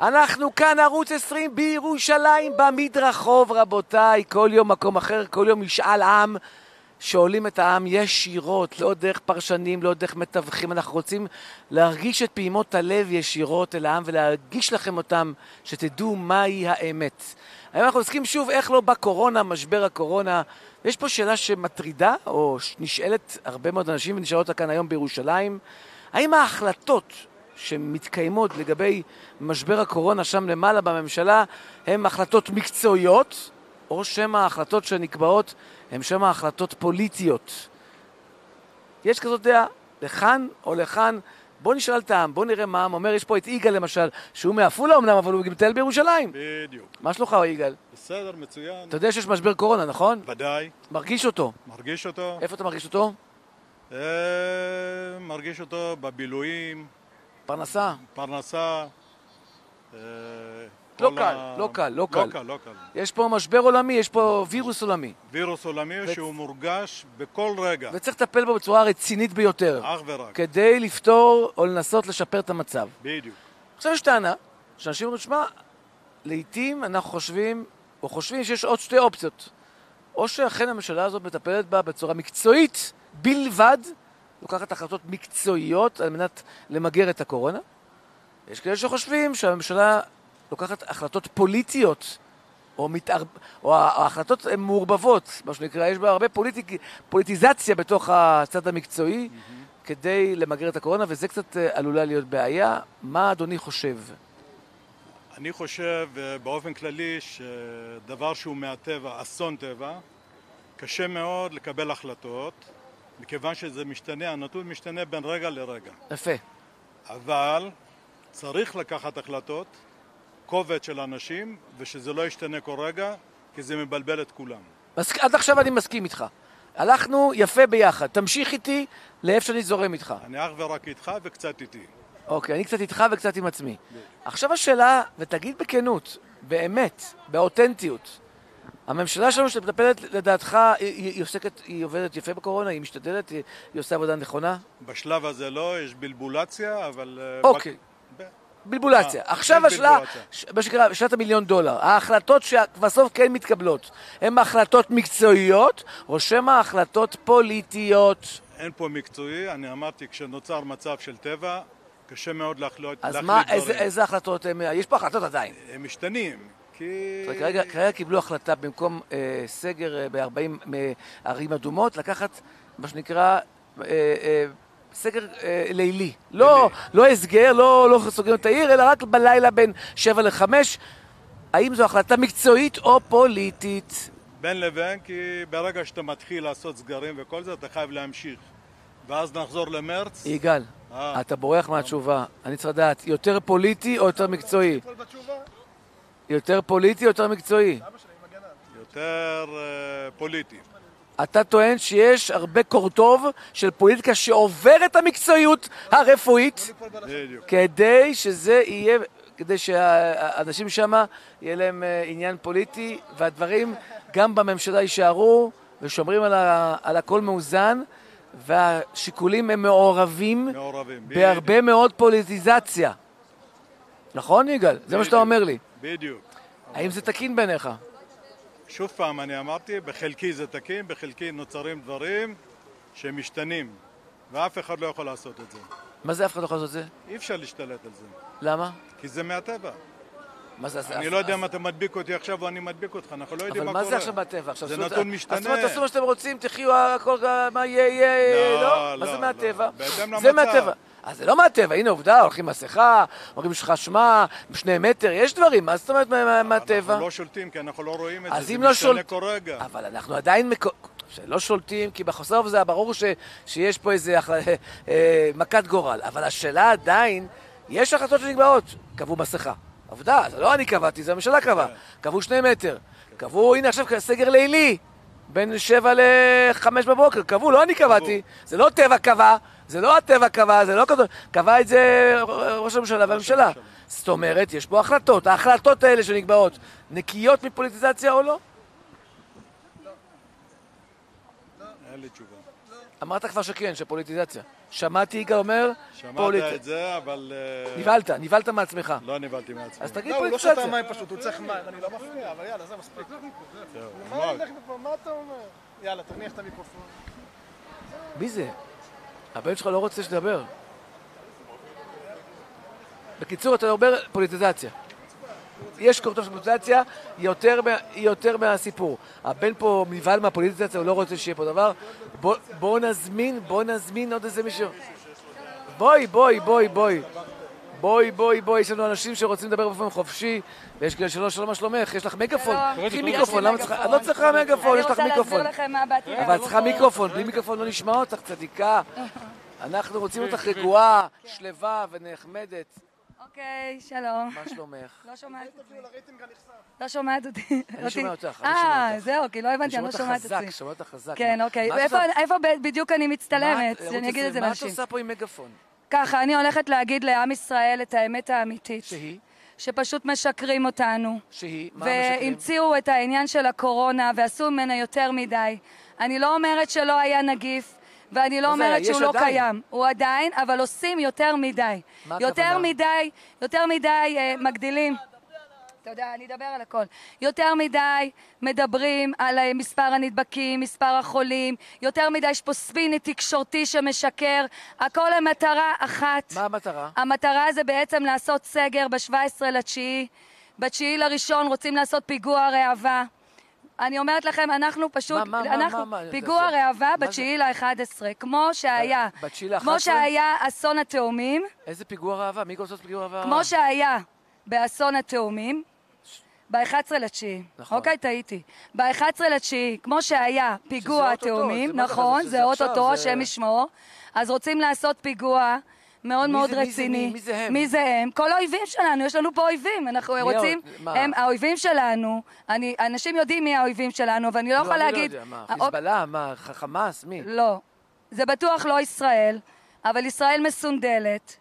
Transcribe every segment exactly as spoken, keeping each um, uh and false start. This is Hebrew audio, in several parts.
אנחנו כאן ערוץ עשרים בירושלים במדרחוב, רבותיי. כל יום מקום אחר, כל יום משאל עם שעולים את העם ישירות, לא דרך פרשנים, לא דרך מתווכים. אנחנו רוצים להרגיש את פעימות הלב ישירות אל העם ולהרגיש לכם אותם, שתדעו מהי האמת. היום אנחנו עוסקים שוב איך לא בקורונה, משבר הקורונה. יש פה שאלה שמטרידה או נשאלת הרבה מאוד אנשים ונשאלות אותה כאן היום בירושלים. האם ההחלטות שמתקיימות לגבי משבר הקורונה שם למעלה בממשלה הן החלטות מקצועיות, או שם ההחלטות שנקבעות הן שם ההחלטות פוליטיות? יש כזאת דעה, לכאן או לכאן. בוא נשאל את העם, בוא נראה מה העם אומר. יש פה את יגאל למשל, שהוא מעפולה אמנם, אבל הוא מטייל בירושלים. בדיוק. מה שלומך יגאל? בסדר, מצוין. אתה יודע שיש משבר קורונה, נכון? ודאי. מרגיש אותו. מרגיש אותו. איפה אתה מרגיש אותו? אה, מרגיש אותו בבילויים. פרנסה. פרנסה. אה, לא כל קל, ה- לא קל, לא קל. לא קל, לא קל. יש פה משבר עולמי, יש פה וירוס עולמי. וירוס עולמי ו- שהוא מורגש בכל רגע. וצריך לטפל בו בצורה רצינית ביותר, אך ורק. כדי לפתור או לנסות לשפר את המצב. בדיוק. עכשיו יש טענה, שאנשים אומרים, שמע, לעתים אנחנו חושבים, או חושבים שיש עוד שתי אופציות. או שאכן הממשלה הזאת מטפלת בה בצורה מקצועית בלבד, לוקחת החלטות מקצועיות על מנת למגר את הקורונה. יש כאלה שחושבים שהממשלה לוקחת החלטות פוליטיות, או, מתער... או ההחלטות הן מעורבבות, מה שנקרא, יש בה הרבה פוליטיק... פוליטיזציה בתוך הצד המקצועי, mm-hmm. כדי למגר את הקורונה, וזה קצת עלולה להיות בעיה. מה אדוני חושב? אני חושב באופן כללי שדבר שהוא מהטבע, אסון טבע, קשה מאוד לקבל החלטות, מכיוון שזה משתנה, הנתון משתנה בין רגע לרגע. יפה. אבל צריך לקחת החלטות, כובד של אנשים, ושזה לא ישתנה כל רגע, כי זה מבלבל את כולם. מס... עד עכשיו אני מסכים איתך. הלכנו יפה ביחד. תמשיך איתי לאיפה שאני זורם איתך. אני אך ורק איתך וקצת איתי. אוקיי, אני קצת איתך וקצת עם עצמי. עכשיו השאלה, ותגיד בכנות, באמת, באותנטיות, הממשלה שלנו שמטפלת לדעתך, היא, היא, עוסקת, היא עובדת יפה בקורונה, היא משתדלת, היא, היא עושה עבודה נכונה? בשלב הזה לא, יש בלבולציה, אבל... אוקיי. ב... בלבולציה. אה, עכשיו השאלה, מה שנקרא, שאלת המיליון דולר, ההחלטות שבסוף כן מתקבלות, הן החלטות מקצועיות, או שמא החלטות פוליטיות? אין פה מקצועי, אני אמרתי, כשנוצר מצב של טבע, קשה מאוד להחליט אז דברים. מה, איזה, איזה החלטות הם? יש פה החלטות עדיין. הם משתנים, כי... כרגע, כרגע קיבלו החלטה במקום אה, סגר אה, ב-ארבעים אה, ערים אדומות, לקחת מה שנקרא אה, אה, סגר אה, לילי. לא, לא הסגר, לא, לא סוגרים את העיר, אלא רק בלילה בין שבע לחמש. האם זו החלטה מקצועית או פוליטית? בין לבין, כי ברגע שאתה מתחיל לעשות סגרים וכל זה, אתה חייב להמשיך. ואז נחזור למרץ. יגאל, אה, אתה בורח מהתשובה. אני צריך לדעת, יותר פוליטי או יותר מקצועי? יותר פוליטי או יותר מקצועי? יותר uh, פוליטי. אתה טוען שיש הרבה קורטוב של פוליטיקה שעובר את המקצועיות הרפואית, בדיוק. כדי שזה יהיה, כדי שהאנשים שם יהיה להם עניין פוליטי, והדברים גם בממשלה יישארו ושומרים על, ה, על הכל מאוזן, והשיקולים הם מעורבים, מעורבים. בהרבה בדיוק. מאוד פוליטיזציה. נכון יגאל? זה מה שאתה אומר לי. בדיוק. האם זה תקין בעיניך? שוב פעם, אני אמרתי, בחלקי זה תקין, בחלקי נוצרים דברים שמשתנים, ואף אחד לא יכול לעשות את זה. מה זה אף אחד לא יכול לעשות את זה? אי אפשר להשתלט על זה. למה? כי זה מהטבע. מה זה, אני אז, לא יודע אז... אם אתה מדביק אותי עכשיו או אני מדביק אותך, אנחנו לא יודעים מה אבל קורה. מה זה עכשיו בטבע? עכשיו, זה זאת, נתון משתנה. אז זאת אומרת, תעשו מה שאתם רוצים, תחיו הכל, מה יהיה, יהיה, לא, לא? מה לא, זה לא. מהטבע? בהתאם זה למצב. מהטבע. אז זה לא מהטבע, הנה עובדה, הולכים מסכה, הולכים חשמע, שני מטר, יש דברים, מה זאת אומרת מה- מהטבע? אנחנו לא שולטים כי אנחנו לא רואים את זה, אז זה אם לא משתנה שולט... כל רגע. אבל אנחנו עדיין מקו... שלא שולטים, כי בסוף זה ברור ש... שיש פה איזה אח... אה, מכת גורל, אבל השאלה עדיין, יש החלטות שנקבעות, קבעו מסכה. עובדה, זה לא אני קבעתי, זה הממשלה קבעה. קבעו שני מטר. קבעו, הנה עכשיו סגר לילי, בין שבע לחמש בבוקר. קבעו, לא אני קבעתי. זה לא טבע קבע, זה לא הטבע קבע, זה לא כזאת. קבע את זה ראש הממשלה והממשלה. זאת אומרת, יש פה החלטות. ההחלטות האלה שנקבעות, נקיות מפוליטיזציה או לא? אין לי תשובה. אמרת כבר שכן, שפוליטיזציה. שמעתי יגאל אומר פוליט... שמעת את זה, אבל... נבלת, נבלת מעצמך. לא נבלתי מעצמי. אז תגיד לא, פוליטיזציה. הוא לא שתה מים פשוט, הוא צריך מים, אני לא מפריע, אבל יאללה, זה מספיק. מה אתה אומר? יאללה, תניח את המיקרופון. מי זה? הבן שלך לא רוצה שתדבר. בקיצור, אתה אומר פוליטיזציה. יש קורטוב של פוליטיזציה, היא יותר, היא יותר מהסיפור. הבן פה נבהל מהפוליטיזציה, הוא לא רוצה שיהיה פה דבר. בוא, בוא נזמין, בוא נזמין עוד איזה מישהו. בואי, בואי, בואי, בואי. בואי, בואי, בואי, יש לנו אנשים שרוצים לדבר באופן חופשי, ויש כאלה שלא, שלום, מה שלומך? יש לך מגפון? קחי מיקרופון, למה צריכה? את לא צריכה מגפון, יש לך מיקרופון. אני רוצה להסביר לכם מה באתי. אבל את צריכה מיקרופון, בלי מיקרופון לא נשמע אותך, צדיקה. אנחנו רוצים אותך רגועה, שלווה ונחמדת. אוקיי, שלום. מה שלומך? לא שומעת אותי. לא שומעת אותי. אני שומע אותך, אני שומע אה, אותך. זהו, כי לא הבנתי, אני לא שומעת אותי. חזק, שומע אותך חזק. כן, אוקיי. ואיפה בדיוק אני מצטלמת? שאני אגיד את זה לאנשים. מה את עושה פה עם מגפון? ככה, אני הולכת להגיד לעם ישראל את האמת האמיתית. שהיא? שפשוט משקרים אותנו. שהיא? מה משקרים? והמציאו את העניין של הקורונה ועשו ממנה יותר מדי. אני לא אומרת שלא היה נגיף, ואני לא אומרת שהוא לא קיים. הוא עדיין, אבל עושים יותר מדי. מה יותר הכוונה? מדי, יותר מדי מגדילים. אתה יודע, אני אדבר על הכל. יותר מדי מדברים על מספר הנדבקים, מספר החולים, יותר מדי יש פה ספין תקשורתי שמשקר, הכל למטרה אחת. מה המטרה? המטרה זה בעצם לעשות סגר ב-שבעה עשר לתשיעי, בתשיעי לראשון רוצים לעשות פיגוע ראווה. אני אומרת לכם, אנחנו פשוט, מה, מה, אנחנו, מה, מה, פיגוע ראווה בתשיעי לאחד עשרה, כמו שהיה, בתשיעי לאחד כמו עשרה? שהיה אסון התאומים, איזה פיגוע ראווה? מי רוצה לעשות פיגוע ראווה? כמו שהיה באסון התאומים, ב-אחד עשר לתשיעי, נכון. אוקיי, טעיתי. ב-אחד עשר לתשיעי, כמו שהיה פיגוע שזה אוטוטו, התאומים, זה מה זה, נכון, שזה זה עכשיו, אוטוטו, זה- השם ישמור, אז רוצים לעשות פיגוע מאוד מי מאוד זה- מי זה רציני. מי? מי זה הם? מי זה הם? כל האויבים שלנו, יש לנו פה אויבים, אנחנו מי רוצים, האויב- מה? הם האויבים שלנו, אני- אנשים יודעים מי האויבים שלנו, אבל אני לא יכולה אני להגיד... לא יודע, מה, האופ- חיזבאללה? מה, ח- חמאס? מי? לא. זה בטוח לא ישראל, אבל ישראל מסונדלת,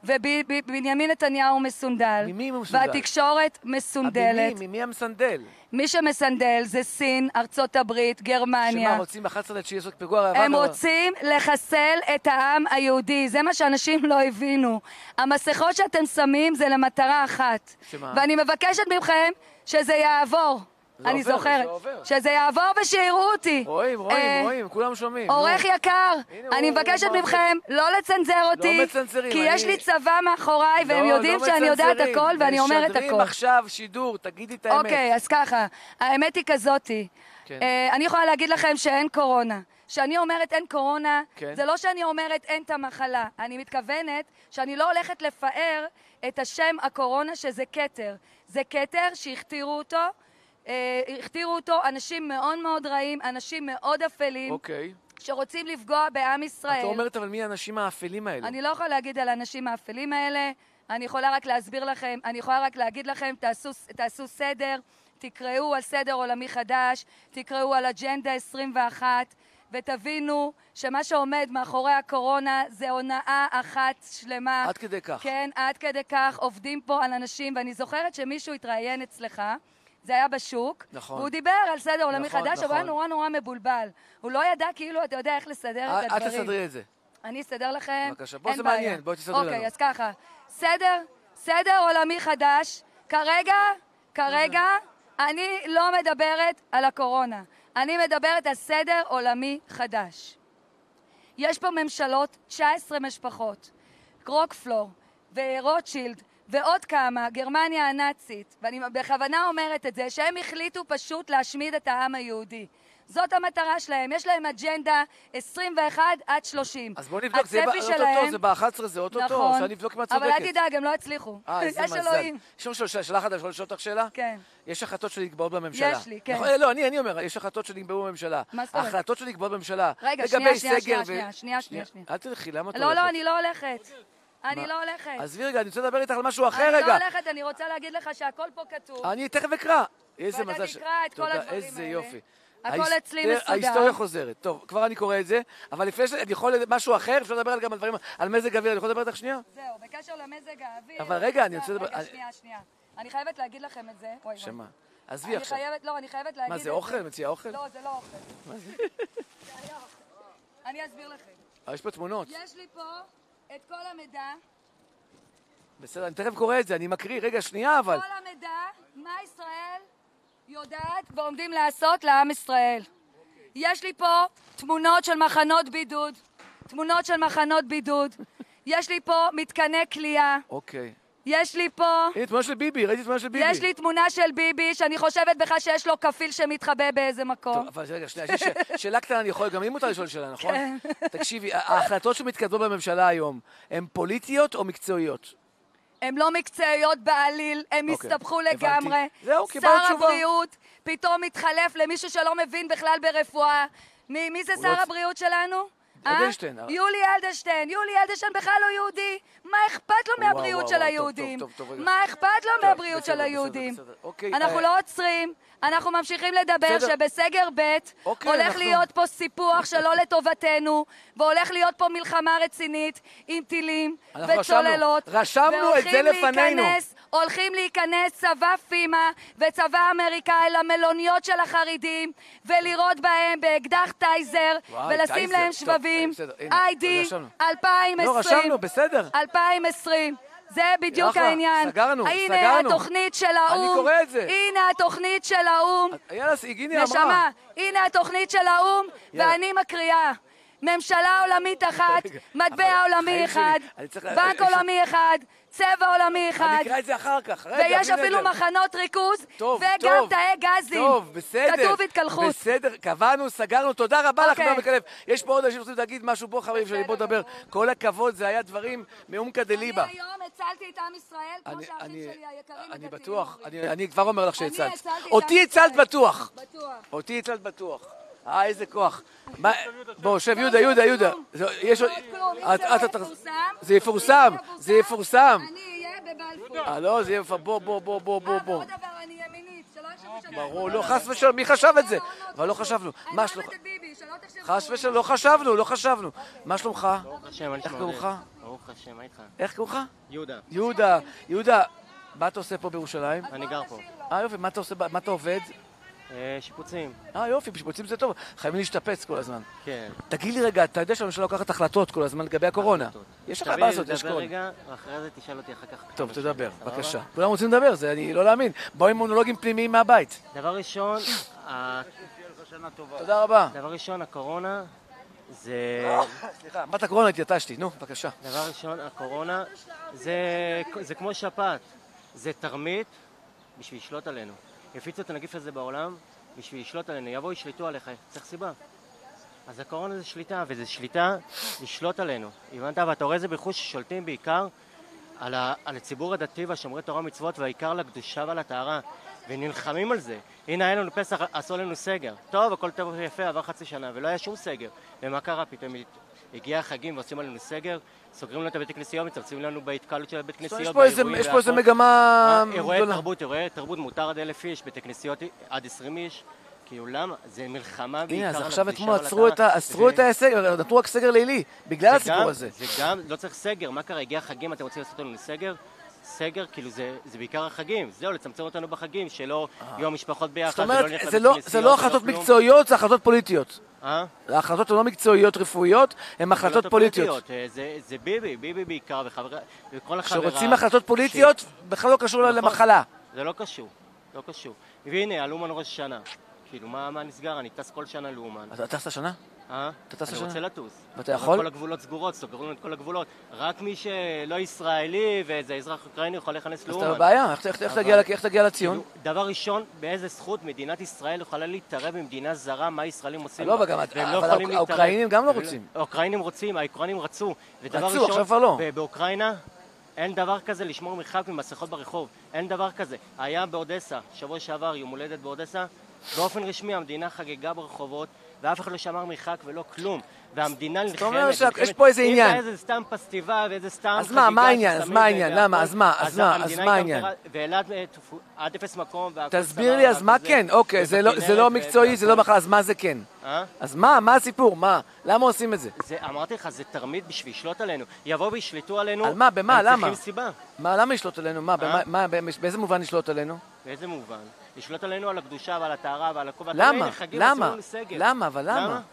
ובנימין נתניהו מסונדל, ממי הוא מסונדל? והתקשורת מסונדלת. ממי? ממי המסנדל? מי שמסנדל זה סין, ארצות הברית, גרמניה. שמה, רוצים ב-אחד עשר לתשיעי לעשות פיגוע ראווה? הם לא- רוצים לחסל את העם היהודי, זה מה שאנשים לא הבינו. המסכות שאתם שמים זה למטרה אחת. שמה? ואני מבקשת מכם שזה יעבור. זה אני עובר, זוכרת. זה עובר. שזה יעבור ושיראו אותי. רואים, רואים, אה, רואים, כולם שומעים. עורך נו. יקר, הנה, אני הוא- מבקשת הוא מכם לא לצנזר אותי, מצנזרים, כי אני- יש לי צבא מאחוריי, והם לא, יודעים לא שאני יודעת מצנזרים. הכל, ואני אומרת משדרים הכל. עכשיו שידור, תגידי את האמת. אוקיי, אז ככה, האמת היא כזאתי. כן. אה, אני יכולה להגיד לכם שאין קורונה. כשאני אומרת אין קורונה, כן. זה לא שאני אומרת אין את המחלה. אני מתכוונת שאני לא הולכת לפאר את השם הקורונה שזה כתר. זה כתר שהכתירו אותו, אה, הכתירו אותו אנשים מאוד מאוד רעים, אנשים מאוד אפלים, אוקיי. שרוצים לפגוע בעם ישראל. את אומרת, אבל מי האנשים האפלים האלה? אני לא יכולה להגיד על האנשים האפלים האלה, אני יכולה רק להסביר לכם, אני יכולה רק להגיד לכם, תעשו, תעשו סדר, תקראו על סדר עולמי חדש, תקראו על אג'נדה עשרים ואחת, ותבינו שמה שעומד מאחורי הקורונה זה הונאה אחת שלמה. עד כדי כך. כן, עד כדי כך עובדים פה על אנשים, ואני זוכרת שמישהו התראיין אצלך, זה היה בשוק, נכון. והוא דיבר על סדר עולמי נכון, חדש, אבל נכון. היה נורא נורא מבולבל. הוא לא ידע כאילו, אתה יודע איך לסדר את אל הדברים. תסדרי את זה. אני אסדר לכם, בבקשה, בוא, אין זה בעיה. מעניין, בואי תסדרי לנו. אוקיי, אז ככה, סדר, סדר עולמי חדש, כרגע, כרגע, אני לא מדברת על הקורונה, אני מדברת על סדר עולמי חדש. יש פה ממשלות, תשע עשרה משפחות, רוקפלור ורוטשילד ועוד כמה, גרמניה הנאצית, ואני בכוונה אומרת את זה, שהם החליטו פשוט להשמיד את העם היהודי. זאת המטרה שלהם, יש להם אג'נדה עשרים ואחת עד שלושים. אז בוא נבדוק, זה הצפי אוטוטו, שלהם- זה ב-אחת עשרה, זה אוטוטו, נכון, אפשר לבדוק מה צודקת. אבל אל תדאג, הם לא הצליחו. אה, איזה יש מזל. אלוהים. יש לנו שאלה, שאלה אחת, אני יכול לשאול אותך שאלה? כן. יש החלטות שנקבעות בממשלה. יש לי, כן. נכון, לא, אני, אני אומר, יש החלטות שנקבעו בממשלה. מה זאת אומרת? ההחלטות שנקבעות בממשלה. רגע, לגבי שנייה, שנייה, סגר שנייה, ו- שנייה, שנייה, שנייה, שנייה. אל תלכי, למה את לא, הולכת? לא, אני לא הולכת. אני מה? לא הולכת. עזבי רגע, אני רוצה לדבר איתך על משהו אחר אני רגע. לא הולכת, אני רוצה להגיד לך שהכל פה כתוב. אני תכף אקרא. איזה ואתה מזל ש... תקרא את כל תודה, הדברים איזה האלה. יופי. הכל ההיסט- אצלי מסודר. ההיסטוריה חוזרת. טוב, כבר אני קורא את זה, אבל לפני ש... אני יכול משהו אחר, אפשר לדבר גם על דברים, על מזג אוויר, אני יכול לדבר איתך שנייה? זהו, בקשר למזג האוויר... אבל רגע, אני רוצה לדבר- רגע, אני- שנייה, שנייה. אני חייבת להגיד לכם את זה. וואי, וואי. שמה? עזבי אני עכשיו. חייבת, לא, אני חייבת להגיד מה, את זה זה. אוכל? מציע אוכל? לא, זה לא אוכל. מה זה? זה היה אוכל. אני אסביר לכם. יש פה תמונות. יש לי פה את כל המידע. בסדר, אני תכף קורא את זה, אני מקריא, רגע, שנייה, אבל... כל המידע, מה ישראל יודעת ועומדים לעשות לעם ישראל. יש לי פה תמונות של מחנות בידוד, תמונות של מחנות בידוד. יש לי פה מתקני כליאה. אוקיי. יש לי פה... הנה, תמונה של ביבי, ראיתי תמונה של ביבי. יש לי תמונה של ביבי, שאני חושבת בכלל שיש לו כפיל שמתחבא באיזה מקום. טוב, אבל רגע, שנייה, יש שאלה קטנה, אני יכול, גם אם מותר לשאול שאלה, נכון? תקשיבי, ההחלטות שמתקדמות בממשלה היום, הן פוליטיות או מקצועיות? הן לא מקצועיות בעליל, הם הסתבכו לגמרי. זהו, קיבלת תשובה. שר הבריאות פתאום מתחלף למישהו שלא מבין בכלל ברפואה. מי זה שר הבריאות שלנו? אדלשטיין. יולי אדלשטיין. יולי אדלשטיין בכלל לא יהודי. מה אכפת לו מהבריאות של היהודים? מה אכפת לו מהבריאות של היהודים? אנחנו לא עוצרים, אנחנו ממשיכים לדבר שבסגר ב' הולך להיות פה סיפוח שלא לטובתנו, והולך להיות פה מלחמה רצינית עם טילים וצוללות. רשמנו את זה לפנינו. הולכים להיכנס צבא פימה וצבא אמריקאי למלוניות של החרדים ולירות בהם באקדח טייזר ולשים להם שבבים. איי די אלפיים עשרים. לא, רשמנו, בסדר. אלפיים עשרים. זה בדיוק העניין. סגרנו, סגרנו. הנה התוכנית של האום. אני קורא את זה. הנה התוכנית של האום. יאללה, הגיני אמרה. נשמה, הנה התוכנית של האום, ואני מקריאה. ממשלה עולמית אחת, מטבע עולמי אחד, בנק עולמי אחד, צבע עולמי אחד. אני אקרא את זה אחר כך. ויש אפילו מחנות ריכוז, וגם תאי גזים. טוב, בסדר. כתוב התקלחות. בסדר, קבענו, סגרנו, תודה רבה לך, נועם מקלב. יש פה עוד אנשים שרוצים להגיד משהו פה, חברים שלי, בוא נדבר. כל הכבוד, זה היה דברים מעומקא דליבה. אני היום הצלתי את עם ישראל, כמו שהאחים שלי היקרים. אני בטוח, אני כבר אומר לך שהצלת. אותי הצלת בטוח. אותי הצלת בטוח. אה, איזה כוח. בוא, שב, יהודה, יהודה, יהודה. זה יפורסם, זה יפורסם. אני אהיה בבלפור. אה, לא, זה יפורסם. בוא, בוא, בוא, בוא, בוא. אה, ועוד דבר, אני ימינית, שלא יחשבו שאני... ברור, לא, חס ושלום, מי חשב את זה? אבל לא חשבנו. מה שלומך? חס ושלום, לא חשבנו, לא חשבנו. מה שלומך? ברוך השם, איך קוראים לך? ברוך השם, מה איתך? איך קוראים לך? יהודה. יהודה, יהודה, מה אתה עושה פה בירושלים? אני גר פה. אה, יופי, מה אתה עושה, מה אתה עובד? שיפוצים. אה, יופי, שיפוצים זה טוב, חייבים להשתפץ כל הזמן. כן. תגיד לי רגע, אתה יודע שהממשלה לוקחת החלטות כל הזמן לגבי הקורונה? יש לך מה לעשות, יש תדבר קורונה. רגע, ואחרי זה תשאל אותי אחר כך. טוב, תדבר, בבקשה. כולם רוצים לדבר, זה אני לא להאמין. באו עם מונולוגים פנימיים מהבית. דבר ראשון, תודה רבה. דבר ראשון, הקורונה זה... סליחה, בת הקורונה התייתשתי, נו, בבקשה. דבר ראשון, הקורונה זה כמו שפעת. זה תרמית בשביל לשלוט עלינו. הפיצו את הנגיף הזה בעולם בשביל לשלוט עלינו. יבואו, ישלטו עליך, צריך סיבה. אז הקורונה זה שליטה, וזה שליטה לשלוט עלינו. הבנת? ואתה רואה זה בחוש ששולטים בעיקר על, ה, על הציבור הדתי והשומרי תורה ומצוות, והעיקר לקדושה ועל הטהרה, ונלחמים על זה. הנה, היה לנו פסח, עשו לנו סגר. טוב, הכל טוב ויפה, עבר חצי שנה, ולא היה שום סגר. ומה קרה? פתאום הגיע החגים ועושים עלינו סגר, סוגרים לנו את הבית הכנסיות, מצרצים לנו בהתקהלות של הבית כנסיות. יש פה איזה מגמה... אירועי תרבות, אירועי תרבות, מותר עד אלף איש, בית הכנסיות עד עשרים איש. כאילו למה? זה מלחמה בעיקר... הנה, אז עכשיו אתמול עצרו את הסגר, נתנו רק סגר לילי, בגלל הסיפור הזה. זה גם, לא צריך סגר, מה קרה? הגיע החגים, אתם רוצים לעשות לנו סגר? סגר, כאילו זה בעיקר החגים, זהו, לצמצם אותנו בחגים, שלא יהיו המשפחות ביחד. זאת אומרת, זה לא החלטות מקצועיות, זה החלטות פוליטיות. אה? ההחלטות הן לא מקצועיות רפואיות, הן החלטות פוליטיות. זה ביבי, ביבי בעיקר, וכל החברה... כשרוצים החלטות פוליטיות, בכלל לא קשור למחלה. זה לא קשור, לא קשור. והנה, הלאומן ראש השנה. כאילו, מה נסגר? אני טס כל שנה לאומן. אתה טסת שנה? אה? אתה טס אני שנה? רוצה לטוס. ואתה יכול? כל הגבולות סגורות, סוגרים את כל הגבולות. רק מי שלא ישראלי ואיזה אזרח אוקראיני יכול להיכנס לאומן. אז אתה בבעיה, איך תגיע לציון? דבר ראשון, באיזה זכות מדינת ישראל יכולה להתערב במדינה זרה, מה ישראלים עושים? לא, אבל האוקראינים גם לא רוצים. האוקראינים רוצים, האוקראינים רצו. רצו, עכשיו כבר לא. באוקראינה אין דבר כזה לשמור מרחק ממסכות ברחוב. אין דבר כזה. היה באודסה, שבוע שעבר, יום הולדת באודסה. באופן רשמי המדינה חגגה ברחובות ואף אחד לא שמר מרחק ולא כלום והמדינה נלחמת. זאת אומרת שיש פה איזה עניין. אם זה איזה סתם פסטיבל ואיזה סתם חגיגה. אז מה, מה העניין? אז מה העניין? למה? אז מה? אז מה? אז מה העניין? ואלעד עד אפס מקום. תסביר לי, אז מה כן? אוקיי, זה לא מקצועי, זה לא מחר, אז מה זה כן? אז מה? מה הסיפור? מה? למה עושים את זה? אמרתי לך, זה תרמית בשביל לשלוט עלינו. יבואו וישלטו עלינו. על מה? במה? למה? הם צריכים סיבה. מה? למה לשלוט עלינו? מה? באיזה מובן לשלוט עלינו? באיזה מובן? לשלוט עלינו על הקדושה ועל הטהרה ועל הכובע. למה? למה? למה? אבל למה?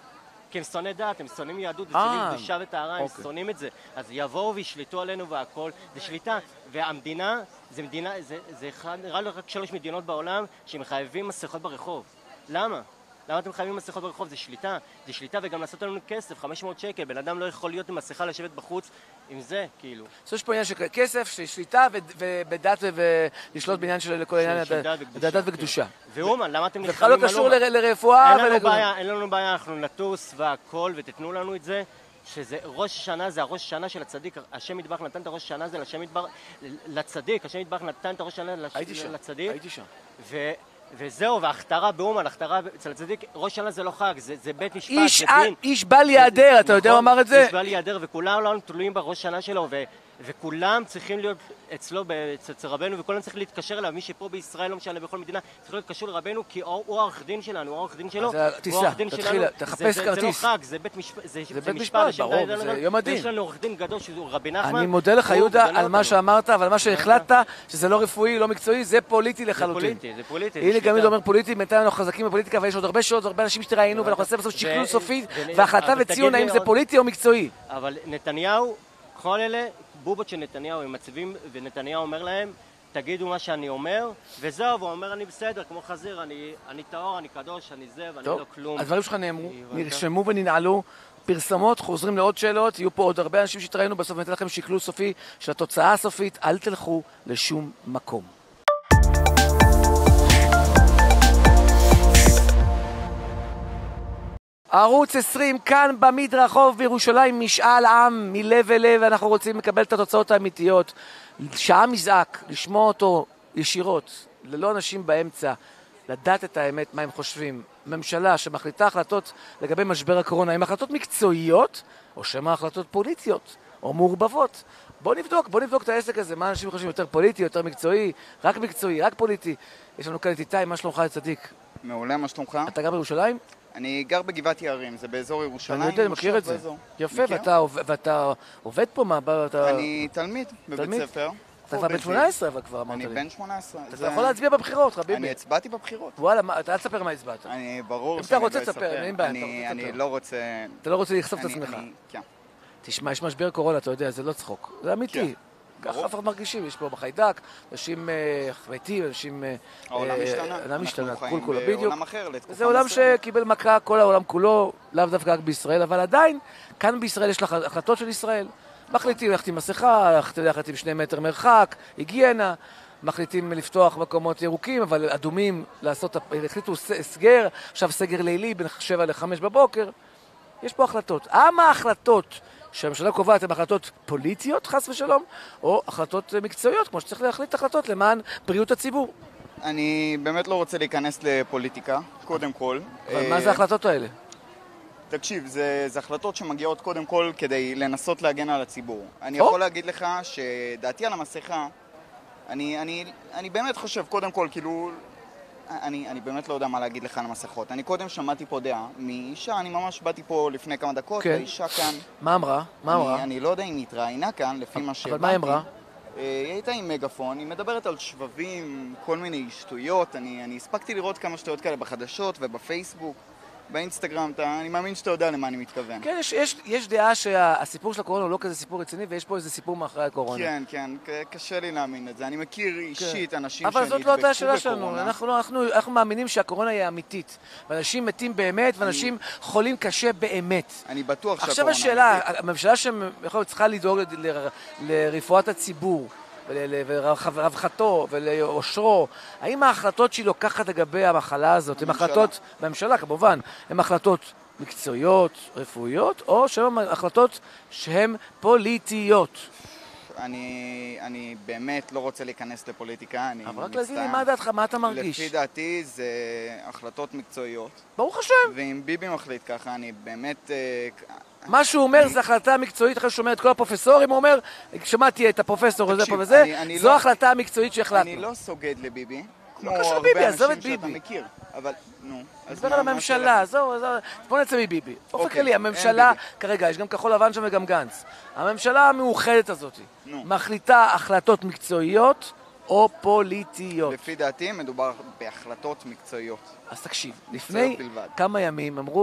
כי הם שונאי דת, הם שונאים יהדות, אה, ושונאים קדושה וטהרה, הם אוקיי. שונאים את זה. אז יבואו וישלטו עלינו והכל, זה שליטה. והמדינה, זה מדינה, זה, זה אחד, נראה לי רק שלוש מדינות בעולם שמחייבים מסכות ברחוב. למה? למה אתם חייבים מסכות ברחוב? זה שליטה. זה שליטה וגם לעשות לנו כסף, חמש מאות שקל. בן אדם לא יכול להיות עם מסכה לשבת בחוץ עם זה, כאילו. אז יש פה עניין של כסף, של שליטה ובדת ולשלוט בעניין של כל העניין של דת וקדושה. ואומן, למה אתם זה בכלל נלחמים לא על קשור אומן? ל- לרפואה. אין לנו ולג- בעיה, אין לנו בעיה, אנחנו נטוס והכל, ותתנו לנו את זה, שזה ראש השנה, זה הראש השנה של הצדיק, השם יתברך נתן את הראש השנה הזה לשם יתברך, לצדיק, השם יתברך נתן את הראש השנה לש- הייתי שם, לצדיק, הייתי שם. ו- וזהו, וההכתרה באומן, ההכתרה אצל הצדיק, ראש השנה זה לא חג, זה זה בית משפט, איש זה ע- דין. איש בא להיעדר, אתה יודע נכון, הוא אמר את זה? איש בא להיעדר, וכולם לא תלויים בראש השנה שלו, ו- וכולם צריכים להיות אצלו, ב- אצל רבנו, וכולם צריכים להתקשר אליו, מי שפה בישראל, לא משנה, בכל מדינה, צריך להיות קשור לרבנו, כי הוא הוא העורך דין שלנו, הוא העורך דין שלו, אז הוא תיסע, העורך דין תתחיל, שלנו. תחפש זה- זה- כרטיס. זה לא חג, זה בית משפט, זה זה בית זה משפט, השם ברור, די- זה די- יום הדין. יש לנו עורך דין גדול שהוא רבי נחמן. אני מודה לך, הוא יהודה, מגלה על מה אותנו. שאמרת, אבל מה שהחלטת, שזה לא רפואי, לא מקצועי, זה פוליטי זה לחלוטין. פוליטי, זה פוליטי. זה הנה שליטה. גם אומר פוליטי, בינתיים אנחנו חזקים בפוליטיקה, אבל יש עוד הרבה שעות, הרבה אנשים שתראיינו, ואנחנו נעשה בסוף שקלול ו- סופי, ו- והחלטה אבל וציון תגיד לי האם זה עוד- פוליטי או מקצועי. אבל נתניהו, כל אלה, בובות של נתניהו, הם מצבים, ונתניהו אומר להם, תגידו מה שאני אומר, וזהו, והוא אומר, אני בסדר, כמו חזיר, אני, אני טהור, אני קדוש, אני זה, ואני טוב, לא כלום. הדברים שלך נאמרו, הבנת? נרשמו וננעלו, פרסמות, חוזרים לעוד שאלות, יהיו פה עוד הרבה אנשים שתראיינו, בסוף ניתן לכם שקלול סופי של התוצאה הסופית, אל תלכו לשום מקום. ערוץ עשרים, כאן במדרחוב בירושלים, משאל עם מלב אל לב, אנחנו רוצים לקבל את התוצאות האמיתיות. שהעם יזעק, לשמוע אותו ישירות, ללא אנשים באמצע, לדעת את האמת, מה הם חושבים. ממשלה שמחליטה החלטות לגבי משבר הקורונה, הן החלטות מקצועיות, או שמא החלטות פוליטיות, או מעורבבות. בוא נבדוק, בוא נבדוק את העסק הזה, מה אנשים חושבים יותר פוליטי, יותר מקצועי, רק מקצועי, רק פוליטי. יש לנו כאן את איתי, מה שלומך צדיק? מעולה, מה שלומך? אתה גר בירושלים? אני גר בגבעת יערים, זה באזור ירושלים. אני יודע, אני מכיר את זה. באזור. יפה, מכיר? ואתה עובד- ואתה עובד פה, מה? בא- אתה אני תלמיד בבית תלמיד? ספר. אתה כבר בן שמונה עשרה, אבל כבר אמרת אני לי. בן שמונה עשרה. אתה זה- יכול להצביע בבחירות, חביבי. אני הצבעתי בבחירות. וואלה, מה- אתה אל תספר מה הצבעת. אני ברור אם שאני אתה רוצה, לא תספר, אספר. אין בעיה, אתה אני- רוצה, אני תספר. לא רוצה... אתה לא רוצה לחשוף את אני- עצמך. אני- כן. תשמע, יש משבר קורונה, אתה יודע, זה לא צחוק. זה אמיתי. כן. ככה ברור. אף אחד מרגישים, יש פה בחיידק, אנשים אה, מתים, אנשים... אה, העולם אה, השתנה. העולם השתנה, אנחנו כול חיים כולו, בדיוק. בעולם אחר לתקופה זה עולם מסוימת. שקיבל מכה, כל העולם כולו, לאו דווקא רק בישראל, אבל עדיין, כאן בישראל יש לך החלטות של ישראל. מחליטים ללכת עם מסכה, ללכת עם שני מטר מרחק, היגיינה, מחליטים לפתוח מקומות ירוקים, אבל אדומים לעשות, החליטו ס- סגר, עכשיו סגר לילי בין שבע לחמש בבוקר. יש פה החלטות. אמה ההחלטות שהממשלה קובעת הן החלטות פוליטיות, חס ושלום, או החלטות מקצועיות, כמו שצריך להחליט החלטות למען בריאות הציבור. אני באמת לא רוצה להיכנס לפוליטיקה, קודם כל. אבל אה, מה זה ההחלטות האלה? תקשיב, זה, זה החלטות שמגיעות קודם כל כדי לנסות להגן על הציבור. אני או. יכול להגיד לך שדעתי על המסכה, אני, אני, אני באמת חושב קודם כל, כאילו, אני, אני באמת לא יודע מה להגיד לך על המסכות. אני קודם שמעתי פה דעה מאישה, אני ממש באתי פה לפני כמה דקות, כן. האישה כאן, מה אמרה? מה אמרה? אני, אני לא יודע אם היא התראיינה כאן, לפי מה שהבנתי. אבל מה היא אמרה? אה, היא הייתה עם מגפון, היא מדברת על שבבים, כל מיני שטויות, אני, אני הספקתי לראות כמה שטויות כאלה בחדשות ובפייסבוק. באינסטגרם, אתה, אני מאמין שאתה יודע למה אני מתכוון. כן, יש, יש, יש דעה שהסיפור של הקורונה הוא לא כזה סיפור רציני, ויש פה איזה סיפור מאחורי הקורונה. כן, כן, ק- קשה לי להאמין את זה. אני מכיר אישית אנשים אבל זאת לא אותה השאלה שלנו. בקורונה. אנחנו, אנחנו, אנחנו מאמינים שהקורונה היא אמיתית. ואנשים מתים באמת, ואנשים חולים קשה באמת. אני בטוח שהקורונה... עכשיו השאלה, אמיתית. הממשלה שיכול צריכה לדאוג ל- לרפואת הציבור, ול- ולרווחתו ולאושרו, האם ההחלטות שהיא לוקחת לגבי המחלה הזאת, הן הממשלה. החלטות, בממשלה כמובן, הן החלטות מקצועיות, רפואיות, או שהן החלטות שהן פוליטיות? אני, אני באמת לא רוצה להיכנס לפוליטיקה, אני אבל רק מצטער. להגיד לי מה דעתך, מה אתה מרגיש? לפי דעתי זה החלטות מקצועיות, ברוך השם. ואם ביבי מחליט ככה, אני באמת... אה, מה שהוא אומר זה החלטה מקצועית, אחרי שהוא אומר את כל הפרופסורים, הוא אומר, שמעתי את הפרופסור הזה פה תקשיב, וזה, אני- אני זו לא- ההחלטה המקצועית שהחלטנו. אני לא סוגד לביבי, כמו קשור הרבה ביבי, עזוב את אנשים שאתה ביבי. מכיר, אבל נו... אז נדבר מה- על מה הממשלה, השאלה? עזוב, עזוב, בוא נצא מביבי. באופן אוקיי, כללי, אין הממשלה, ביבי. כרגע, יש גם כחול לבן שם וגם גנץ. הממשלה המאוחדת הזאת, נו. מחליטה החלטות מקצועיות או פוליטיות. לפי דעתי מדובר בהחלטות מקצועיות. אז תקשיב, לפני בלבד. כמה ימים אמרו,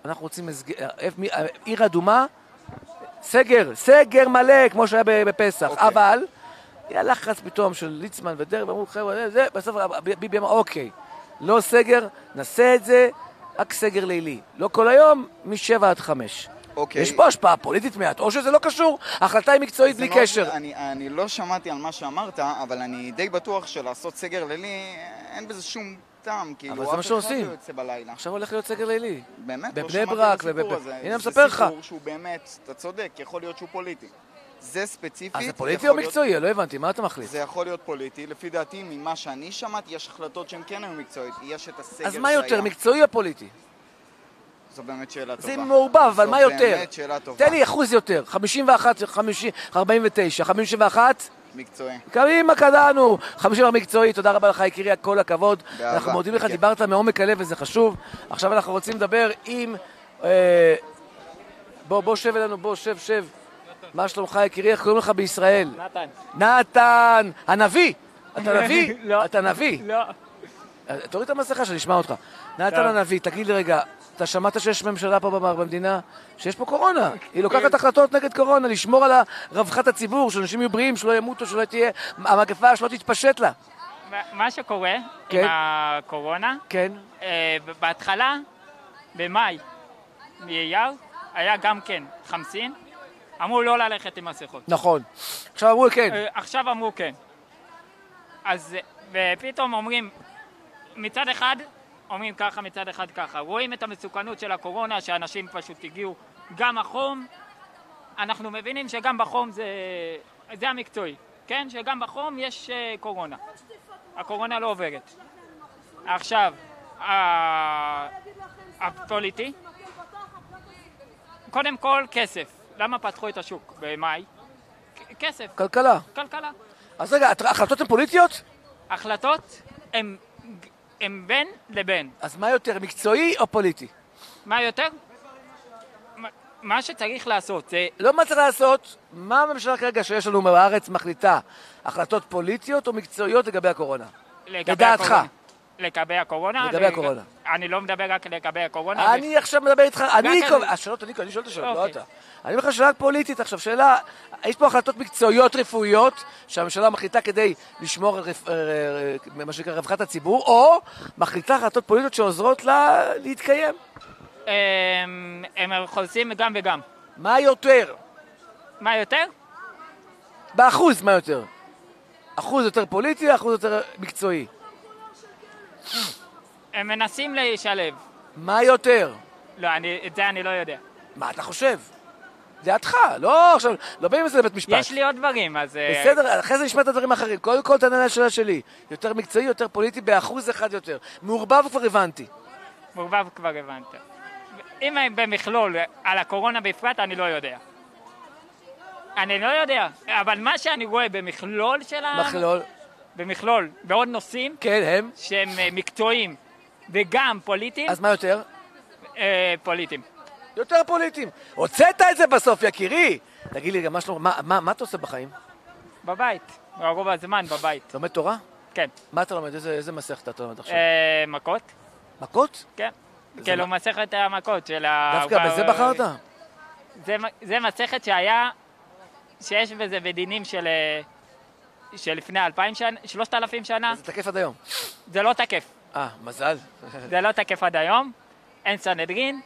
אנחנו רוצים עיר אדומה, סגר, סגר מלא, כמו שהיה בפסח. אבל, היה לחץ פתאום של ליצמן ודרעי, ואמרו, חבר'ה, זה, בסוף ביבי אמר, אוקיי, לא סגר, נעשה את זה, רק סגר לילי. לא כל היום, משבע עד חמש. אוקיי. יש פה השפעה פוליטית מעט, או שזה לא קשור, ההחלטה היא מקצועית בלי קשר. אני, אני לא שמעתי על מה שאמרת, אבל אני די בטוח שלעשות סגר לילי, אין בזה שום טעם, כאילו, אבל זה מה שעושים. יוצא בלילה. עכשיו הולך להיות סגר לילי. באמת, לא בבני שמעתי ברק, על הסיפור ובב- הזה. הנה, מספר לך. זה סיפור שהוא באמת, אתה צודק, יכול להיות שהוא פוליטי. זה ספציפית. אז זה פוליטי יכול או להיות- מקצועי? לא הבנתי, מה אתה מחליט? זה יכול להיות פוליטי. לפי דעתי, ממה שאני שמעתי, יש החלטות שהן כן היו מקצועיות. יש את הסגר אז מה יותר, שהיה. מקצועי או פוליטי? זו באמת שאלה טובה. זה מעורבב, אבל זו מה יותר? באמת שאלה טובה. תן לי אחוז יותר, חמישים ואחת, חמישים, ארבעים ותשע, חמישים ואחת, מקצועי. קדימה קדענו, חמישים ואחת מקצועי, תודה רבה לך יקירי, כל הכבוד. באהבה. אנחנו מודים לך, כן. דיברת מעומק הלב וזה חשוב. עכשיו אנחנו רוצים לדבר עם... אה, בוא, בוא שב אלינו, בוא, שב, שב. מה שלומך יקירי, איך קוראים לך בישראל? נתן. נתן, הנביא! אתה נביא? לא. אתה נביא? לא. תוריד את המסכה שנשמע אותך. נתן הנביא, תגיד לי רגע, אתה שמעת שיש ממשלה פה במדינה, שיש פה קורונה? היא לוקחת החלטות נגד קורונה, לשמור על רווחת הציבור, שאנשים יהיו בריאים, שלא ימותו, שלא תהיה, המגפה שלא תתפשט לה. מה שקורה כן. עם הקורונה, כן? אה, בהתחלה, במאי, מאייר, היה גם כן חמסין, אמרו לא ללכת עם מסכות. נכון. עכשיו אמרו כן. אה, עכשיו אמרו כן. אז, ופתאום אומרים, מצד אחד, אומרים ככה, מצד אחד ככה. רואים את המסוכנות של הקורונה, שאנשים פשוט הגיעו, גם החום, אנחנו מבינים שגם בחום זה, זה המקצועי, כן? שגם בחום יש uh, קורונה. הקורונה לא עוברת. עכשיו, ה- הפוליטי, קודם כל כסף. למה פתחו את השוק במאי? כ- כסף, כלכלה. כלכלה. אז רגע, ההחלטות הן פוליטיות? החלטות הן הם בין לבין. אז מה יותר, מקצועי או פוליטי? מה יותר? מה- מה שצריך לעשות זה... לא מה צריך לעשות, מה הממשלה כרגע שיש לנו בארץ מחליטה? החלטות פוליטיות או מקצועיות לגבי הקורונה? לגבי לדעתך. הקורונה. לגבי הקורונה? לגבי הקורונה. אני לא מדבר רק לגבי הקורונה. אני עכשיו מדבר איתך, אני רק קובע, אני- השאלות, אני אני שואל את השאלות, לא אוקיי. אתה. אני אומר לך שאלה פוליטית עכשיו, שאלה, יש פה החלטות מקצועיות רפואיות שהממשלה מחליטה כדי לשמור על רפ- אה, אה, מה שנקרא רווחת הציבור, או מחליטה החלטות פוליטיות שעוזרות לה להתקיים. הם, הם עושים גם וגם. מה יותר? מה יותר? באחוז מה יותר? אחוז יותר פוליטי, אחוז יותר מקצועי. הם מנסים לשלב. מה יותר? לא, אני, את זה אני לא יודע. מה אתה חושב? דעתך, לא עכשיו, לא באים לזה לבית משפט. יש לי עוד דברים, אז... אה, בסדר, אחרי זה נשמע את הדברים האחרים. קודם כל תענה לשאלה שלי. יותר מקצועי, יותר פוליטי, באחוז אחד יותר. מעורבב כבר הבנתי. מעורבב כבר הבנת. אם הם במכלול, על הקורונה בפרט, אני לא יודע. אני לא יודע, אבל מה שאני רואה במכלול של ה... מכלול. במכלול, בעוד נושאים כן, הם. שהם אה, מקצועיים וגם פוליטיים, אז מה יותר? אה, פוליטיים. יותר פוליטיים. הוצאת את זה בסוף, יקירי! תגיד לי, גם מה שלום, מה, מה, מה אתה עושה בחיים? בבית, רוב הזמן בבית, לומד תורה? כן. מה אתה לומד? איזה, איזה מסכת אתה לומד עכשיו? אה, מכות, מכות? כן. זה כאילו מה- מסכת המכות של ה... דווקא בזה בחרת? זה, זה מסכת שהיה, שיש בזה בדינים של, אה, של לפני אלפיים שנה, שלושת אלפים שנה, זה תקף עד היום. זה לא תקף. אה, מזל. זה לא תקף עד היום, אין סנהדרין,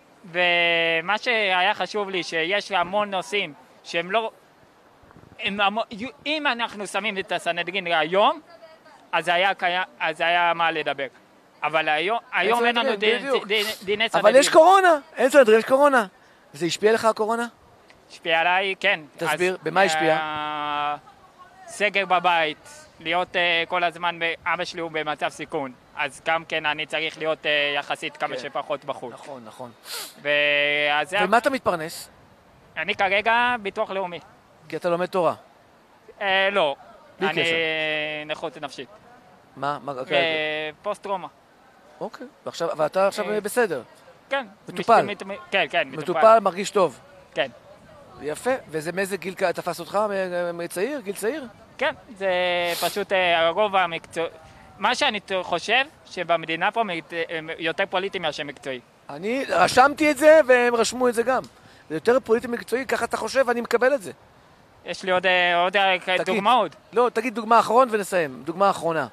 ומה שהיה חשוב לי, שיש המון נושאים שהם לא... הם המון, אם אנחנו שמים את הסנהדרין היום, אז זה היה, קיים- אז זה היה מה לדבר. אבל היום, היום אין לנו סנהדרין, דין- בדיוק. דין- דיני סנהדרין. אבל יש קורונה. אין סנהדרין, יש קורונה. זה השפיע לך הקורונה? השפיע עליי, כן. תסביר, אז, במה השפיע? אה, סגר בבית, להיות אה, כל הזמן, ב- אבא שלי הוא במצב סיכון, אז גם כן אני צריך להיות אה, יחסית כמה כן. שפחות בחוץ. נכון, נכון. ואז זה- ומה אתה מתפרנס? אני כרגע ביטוח לאומי. כי אתה לומד תורה. אה, לא, בלי אני קשר. אה, נכות נפשית. מה? מה? אוקיי. אה, פוסט טראומה. אוקיי. ועכשיו- ואתה עכשיו אה, בסדר. כן. מטופל. מת- מת- כן, כן, מטופל. מטופל, מרגיש טוב. כן. יפה. וזה מאיזה גיל תפס אותך? מ- מצעיר? גיל צעיר? כן, זה פשוט אה, הרוב המקצוע... מה שאני חושב, שבמדינה פה מת- אה, יותר פוליטי מאשר מקצועי. אני רשמתי את זה, והם רשמו את זה גם. זה יותר פוליטי מקצועי, ככה אתה חושב, ואני מקבל את זה. יש לי עוד, אה, עוד אה, דוגמאות. לא, תגיד דוגמה אחרון ונסיים. דוגמה אחרונה.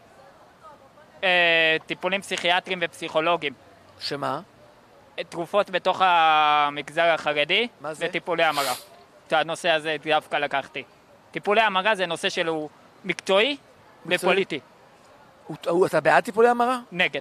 אה, טיפולים פסיכיאטריים ופסיכולוגיים. שמה? אה, תרופות בתוך המגזר החרדי. מה זה? וטיפולי המרה. את הנושא הזה דווקא לקחתי. טיפולי המרה זה נושא שהוא מקצועי ופוליטי. הוא- הוא- אתה בעד טיפולי המרה? נגד.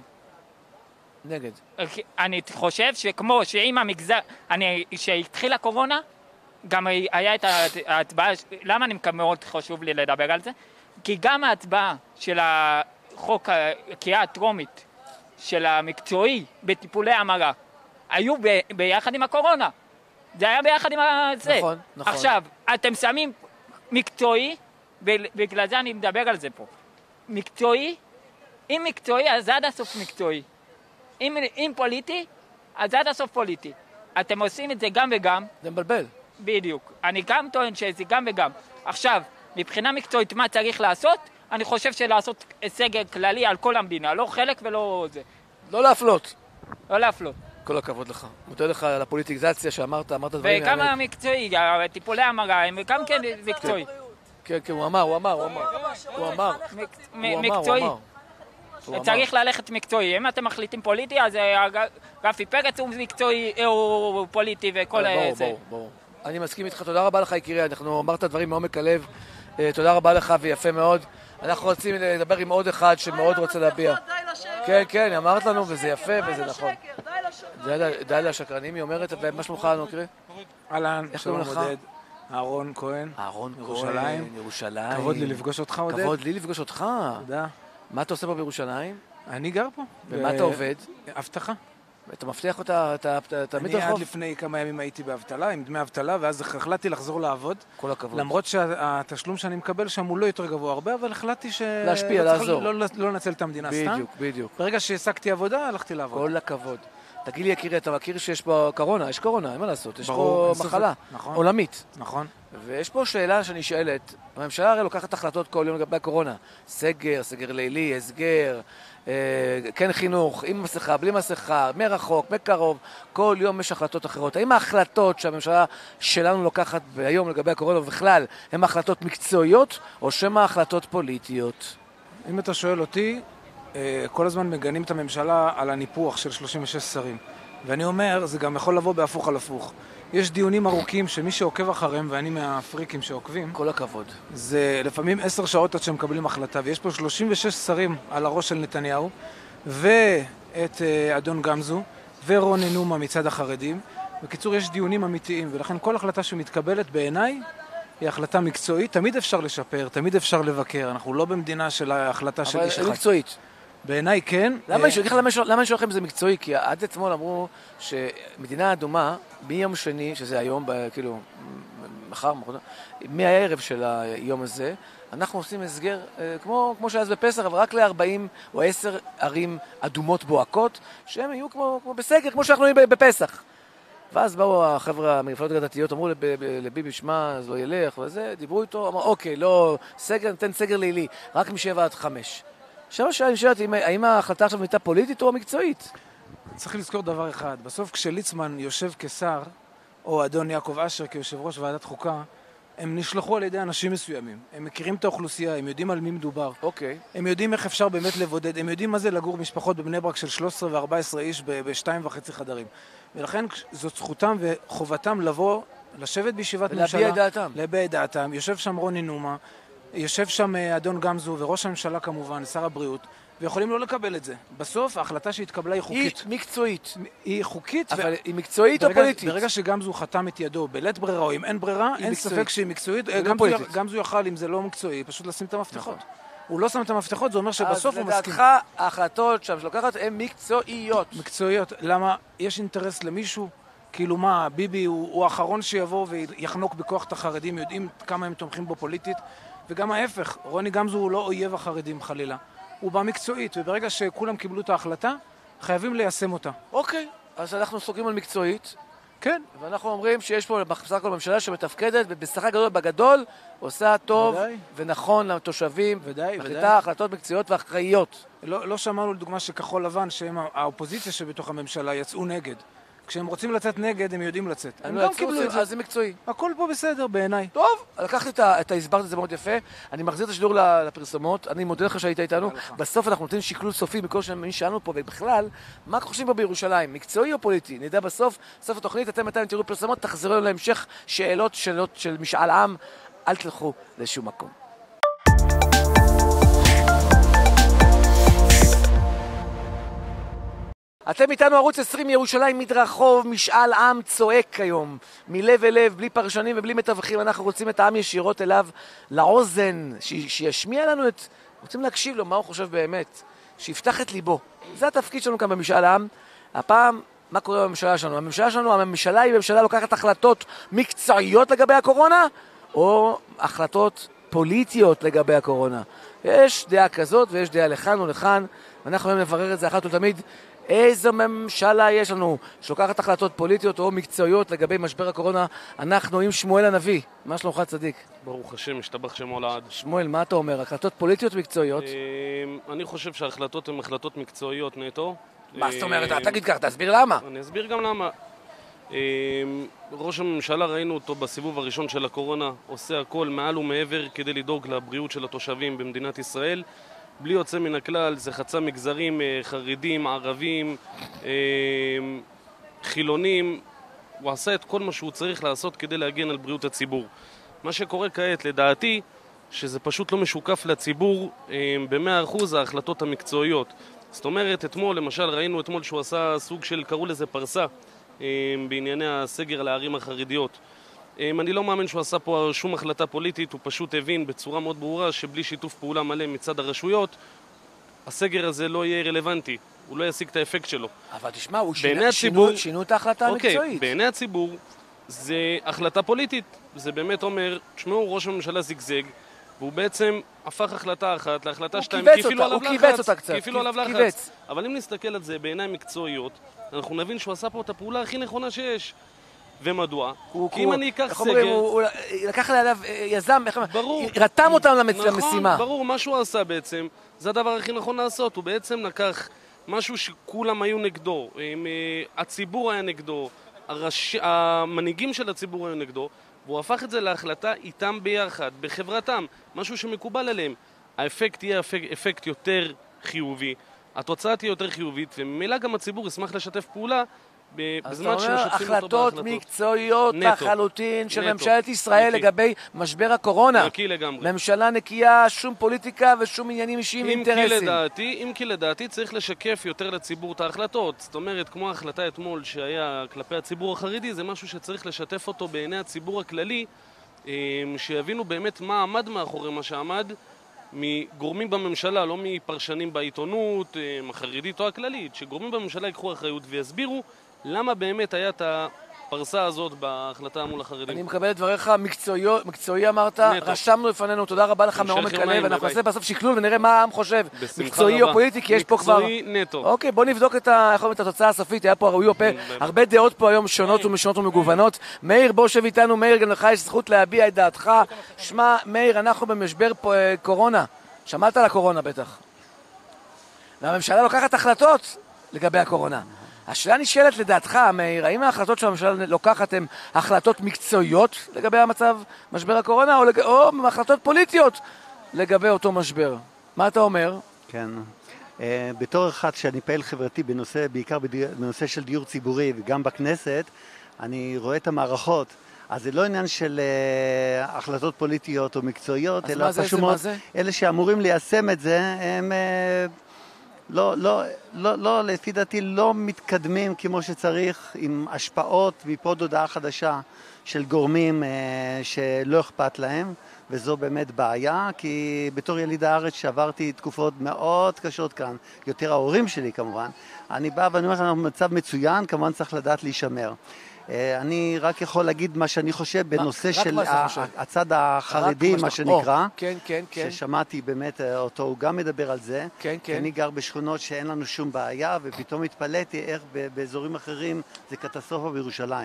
נגד. אני חושב שכמו שעם המגזר, אני, כשהתחילה קורונה, גם היה את ההצבעה, למה אני מאוד חשוב לי לדבר על זה? כי גם ההצבעה של החוק, הקריאה הטרומית של המקצועי בטיפולי המרה, היו ב, ביחד עם הקורונה. זה היה ביחד עם זה. נכון, נכון. עכשיו, אתם שמים מקצועי, בגלל זה אני מדבר על זה פה. מקצועי, אם מקצועי, אז עד הסוף מקצועי. אם, אם פוליטי, אז עד הסוף פוליטי. אתם עושים את זה גם וגם. זה מבלבל. בדיוק. אני גם טוען שזה גם וגם. עכשיו, מבחינה מקצועית, מה צריך לעשות? אני חושב שלעשות סגר כללי על כל המדינה, לא חלק ולא זה. לא להפלות. לא להפלות. כל הכבוד לך. מודה לך על הפוליטיזציה שאמרת, אמרת דברים... וגם המקצועי, טיפולי המרה, הם גם כן מקצועי. כן, כן, הוא אמר, הוא אמר, הוא אמר. הוא אמר. הוא אמר, מקצועי. הוא אמר. הוא אמר. צריך ללכת מקצועי. אם אתם מחליטים פוליטי, אז אה, רפי פרץ הוא מקצועי, אה, הוא פוליטי וכל ברור, זה. ברור, ברור. אני מסכים איתך, תודה רבה לך יקירי, אנחנו אמרת דברים מעומק הלב, אה, תודה רבה לך ויפה מאוד. אנחנו רוצים לדבר עם עוד אחד שמאוד רוצה להביע. כן, כן, אמרת לנו וזה יפה וזה נכון. די לשקרנים, היא אומרת, ומה שלומך נוקרי? אהלן, איך שלום קוראים לך? עודד. אהרון כהן. אהרון כהן, ירושלים. ירושלים. כבוד לי לפגוש אותך עודד. כבוד לי לפגוש אותך. תודה. מה אתה עושה פה בירושלים? אני גר פה. ומה ב- אתה עובד? אבטחה. אתה מבטיח אותה, אתה תמיד אני עד רחוב? לפני כמה ימים הייתי באבטלה, עם דמי אבטלה, ואז החלטתי לחזור לעבוד. כל הכבוד. למרות שהתשלום שאני מקבל שם הוא לא יותר גבוה הרבה, אבל החלטתי ש... להשפיע, לא צריך לעזור. לא לא לנצל את המדינה סתם. בדיוק, בדיוק. ברגע שהעסקתי עבודה, הלכתי לעבוד. כל הכבוד. תגיד לי יקירי, אתה מכיר שיש פה קורונה? יש קורונה, אין מה לעשות. יש ברור, פה אין ספק. מחלה נכון. עולמית. נכון. ויש פה שאלה שאני שואלת, הממשלה הרי לוקחת החלטות כל יום לגבי הקורונה. סגר, סגר לילי, הסגר, אה, כן חינוך, עם מסכה, בלי מסכה, מרחוק, מקרוב, כל יום יש החלטות אחרות. האם ההחלטות שהממשלה שלנו לוקחת היום לגבי הקורונה ובכלל, הן החלטות מקצועיות או שמא החלטות פוליטיות? אם אתה שואל אותי, אה, כל הזמן מגנים את הממשלה על הניפוח של שלושים ושש שרים. ואני אומר, זה גם יכול לבוא בהפוך על הפוך. יש דיונים ארוכים שמי שעוקב אחריהם, ואני מהפריקים שעוקבים, כל הכבוד. זה לפעמים עשר שעות עד שהם מקבלים החלטה, ויש פה שלושים ושש שרים על הראש של נתניהו, ואת אה, אדון גמזו, ורוני נומה מצד החרדים. בקיצור, יש דיונים אמיתיים, ולכן כל החלטה שמתקבלת בעיניי, היא החלטה מקצועית, תמיד אפשר לשפר, תמיד אפשר לבקר, אנחנו לא במדינה של ההחלטה של איש אבל אחד. מקצועית. בעיניי כן. למה אה, אני שואל למה אני שואל- למה אני שואל לכם אם זה מקצועי? כי עד אתמול אמרו שמדינה אדומה, מיום שני, שזה היום, ב- כאילו, מחר, מחר, מהערב של היום הזה, אנחנו עושים הסגר, אה, כמו, כמו שאז בפסח, אבל רק ל-ארבעים או עשר ערים אדומות בוהקות, שהם יהיו כמו, כמו בסגר, כמו שאנחנו נהיים בפסח. ואז באו החבר'ה המפלגות הדתיות, אמרו לב- ב- לביבי, שמע, אז לא ילך, וזה, דיברו איתו, אמרו, אוקיי, לא, סגר, ניתן סגר לילי, רק משבע עד חמש. עכשיו השאלה נשאלת, האם- האם ההחלטה עכשיו הייתה פוליטית או מקצועית? צריך לזכור דבר אחד, בסוף כשליצמן יושב כשר, או אדון יעקב אשר כיושב ראש ועדת חוקה, הם נשלחו על ידי אנשים מסוימים. הם מכירים את האוכלוסייה, הם יודעים על מי מדובר. אוקיי. הם יודעים איך אפשר באמת לבודד, הם יודעים מה זה לגור משפחות בבני ברק של שלוש עשרה וארבע עשרה איש ב- בשתיים וחצי חדרים. ולכן זאת זכותם וחובתם לבוא, לשבת בישיבת ולהביע ממשלה. את דעתם. להביע את דעתם. יושב שם רוני נומה, יושב שם אה, אדון גמזו וראש הממשלה כמובן, שר הבריאות, ויכולים לא לקבל את זה. בסוף ההחלטה שהתקבלה היא היא חוקית. מקצועית. היא חוקית. אבל היא מקצועית או ברגע- פוליטית? ברגע שגמזו חתם את ידו בלית ברירה או אם אין ברירה, אין מקצועית. ספק שהיא מקצועית. היא לא גמזו- פוליטית. גמזו יכל, אם זה לא מקצועי, פשוט לשים את המפתחות. הוא לא שם את המפתחות, זה אומר שבסוף הוא אז מסכים. לדעתך ההחלטות שם שלוקחת הן מקצועיות. מקצועיות. למה? יש אינטרס למישהו? כאילו מה, ביבי הוא, הוא האחרון שיבוא ויחנוק בכוח את החרדים, יודעים כמה הם תומכים בו פוליטית, וגם ההפך, רוני גמזו הוא לא אויב החרדים חלילה. הוא בא מקצועית, וברגע שכולם קיבלו את ההחלטה, חייבים ליישם אותה. אוקיי, אז אנחנו סוגרים על מקצועית, כן. ואנחנו אומרים שיש פה בסך הכל ממשלה שמתפקדת, ובסך הגדול בגדול עושה טוב ודאי. ונכון לתושבים, ודאי, מחליטה ודאי. החלטות מקצועיות ואחראיות. לא, לא שמענו לדוגמה שכחול לבן, שהם האופוזיציה שבתוך הממשלה, יצאו נגד. כשהם רוצים לצאת נגד, הם יודעים לצאת. הם לא גם יצאו, קיבלו את זה. אז זה מקצועי. הכל פה בסדר בעיניי. טוב, לקחתי את ה... את ההסברת את זה מאוד יפה. אני מחזיר את השידור לפרסומות. אני מודה לך שהיית איתנו. בסוף אנחנו נותנים שקלול סופי מכל מי שאלנו פה, ובכלל, מה חושבים פה בירושלים? מקצועי או פוליטי? נדע בסוף, סוף התוכנית, אתם מתי תראו פרסומות, תחזרו להמשך שאלות, שאלות של משאל עם. אל תלכו לשום מקום. אתם איתנו ערוץ עשרים ירושלים מדרחוב, משאל עם צועק היום, מלב אל לב, בלי פרשנים ובלי מתווכים. אנחנו רוצים את העם ישירות אליו, לאוזן, ש- שישמיע לנו את... רוצים להקשיב לו מה הוא חושב באמת, שיפתח את ליבו. זה התפקיד שלנו כאן במשאל העם. הפעם, מה קורה בממשלה שלנו? הממשלה שלנו, הממשלה היא ממשלה לוקחת החלטות מקצועיות לגבי הקורונה, או החלטות פוליטיות לגבי הקורונה. יש דעה כזאת ויש דעה לכאן ולכאן, ואנחנו היום נברר את זה אחת ולתמיד. איזו ממשלה יש לנו שלוקחת החלטות פוליטיות או מקצועיות לגבי משבר הקורונה? אנחנו עם שמואל הנביא. מה שלומך צדיק? ברוך השם, משתבח שמו לעד. שמואל, מה אתה אומר? החלטות פוליטיות מקצועיות? אני חושב שההחלטות הן החלטות מקצועיות נטו. מה זאת אומרת? תגיד כך, תסביר למה. אני אסביר גם למה. ראש הממשלה, ראינו אותו בסיבוב הראשון של הקורונה, עושה הכל מעל ומעבר כדי לדאוג לבריאות של התושבים במדינת ישראל. בלי יוצא מן הכלל, זה חצה מגזרים, חרדים, ערבים, חילונים. הוא עשה את כל מה שהוא צריך לעשות כדי להגן על בריאות הציבור. מה שקורה כעת, לדעתי, שזה פשוט לא משוקף לציבור ב-מאה אחוז ההחלטות המקצועיות. זאת אומרת, אתמול, למשל, ראינו אתמול שהוא עשה סוג של, קראו לזה פרסה, בענייני הסגר לערים החרדיות. אני לא מאמין שהוא עשה פה שום החלטה פוליטית, הוא פשוט הבין בצורה מאוד ברורה שבלי שיתוף פעולה מלא מצד הרשויות, הסגר הזה לא יהיה רלוונטי, הוא לא ישיג את האפקט שלו. אבל תשמע, הוא שינו, שינו, שינו את ההחלטה המקצועית. אוקיי, בעיני הציבור זה החלטה פוליטית, זה באמת אומר, תשמעו, ראש הממשלה זיגזג, והוא בעצם הפך החלטה אחת להחלטה שתיים, כי אפילו עליו לחץ. הוא קיבץ אותה קצת, אפילו עליו לחץ. אבל אם נסתכל על זה בעיניים מקצועיות, אנחנו נבין שהוא עשה פה את הפעולה הכי נכונה שיש. ומדוע? כי אם אני אקח סגר... הוא לקח עליו יזם, רתם אותם למשימה. נכון, ברור, מה שהוא עשה בעצם, זה הדבר הכי נכון לעשות. הוא בעצם לקח משהו שכולם היו נגדו, הציבור היה נגדו, המנהיגים של הציבור היו נגדו, והוא הפך את זה להחלטה איתם ביחד, בחברתם, משהו שמקובל עליהם. האפקט יהיה אפקט יותר חיובי, התוצאה תהיה יותר חיובית, וממילא גם הציבור ישמח לשתף פעולה, אז אתה אומר, החלטות מקצועיות לחלוטין של ממשלת ישראל לגבי משבר הקורונה. נקי לגמרי. ממשלה נקייה, שום פוליטיקה ושום עניינים אישיים ואינטרסים. אם כי לדעתי צריך לשקף יותר לציבור את ההחלטות. זאת אומרת, כמו ההחלטה אתמול שהיה כלפי הציבור החרדי, זה משהו שצריך לשתף אותו בעיני הציבור הכללי, שיבינו באמת מה עמד מאחורי מה שעמד, מגורמים בממשלה, לא מפרשנים בעיתונות, החרדית או הכללית, שגורמים בממשלה ייקחו אחריות ויסבירו למה באמת היה את הפרסה הזאת בהחלטה מול החרדים. אני מקבל את דבריך, מקצועי אמרת, רשמנו לפנינו, תודה רבה לך מעומק הלב, אנחנו נעשה בסוף שקלול ונראה מה העם חושב, מקצועי או פוליטי, כי יש פה כבר... מקצועי נטו. אוקיי, בוא נבדוק את התוצאה הסופית, היה פה הרבה דעות פה היום שונות ומשונות ומגוונות. מאיר, בוא שב איתנו, מאיר, גם לך יש זכות להביע את דעתך. שמע, מאיר, אנחנו במשבר קורונה, שמעת על הקורונה בטח. והממשלה לוקחת החלטות לגבי הקורונה. השאלה נשאלת לדעתך, מאיר, האם ההחלטות של הממשלה לוקחת הן החלטות מקצועיות לגבי המצב, משבר הקורונה, או, לג... או החלטות פוליטיות לגבי אותו משבר? מה אתה אומר? כן. Uh, בתור אחד שאני פעיל חברתי בנושא, בעיקר בנושא של דיור ציבורי וגם בכנסת, אני רואה את המערכות. אז זה לא עניין של uh, החלטות פוליטיות או מקצועיות, אלא פשוט מאוד, אלה שאמורים ליישם את זה, הם... Uh, לא, לא, לא, לא, לפי דעתי לא מתקדמים כמו שצריך עם השפעות מפה הודעה חדשה של גורמים אה, שלא אכפת להם, וזו באמת בעיה, כי בתור יליד הארץ שעברתי תקופות מאוד קשות כאן, יותר ההורים שלי כמובן, אני בא ואני אומר, אנחנו במצב מצוין, כמובן צריך לדעת להישמר. אני רק יכול להגיד מה שאני חושב בנושא רק של מה שאתה חושב. הצד החרדי, רק מה שאתה- או, שנקרא, כן, כן, כן. ששמעתי באמת אותו, הוא גם מדבר על זה. כן, כי כן. אני גר בשכונות שאין לנו שום בעיה, ופתאום התפלאתי איך ב- באזורים אחרים זה קטסטרופה בירושלים.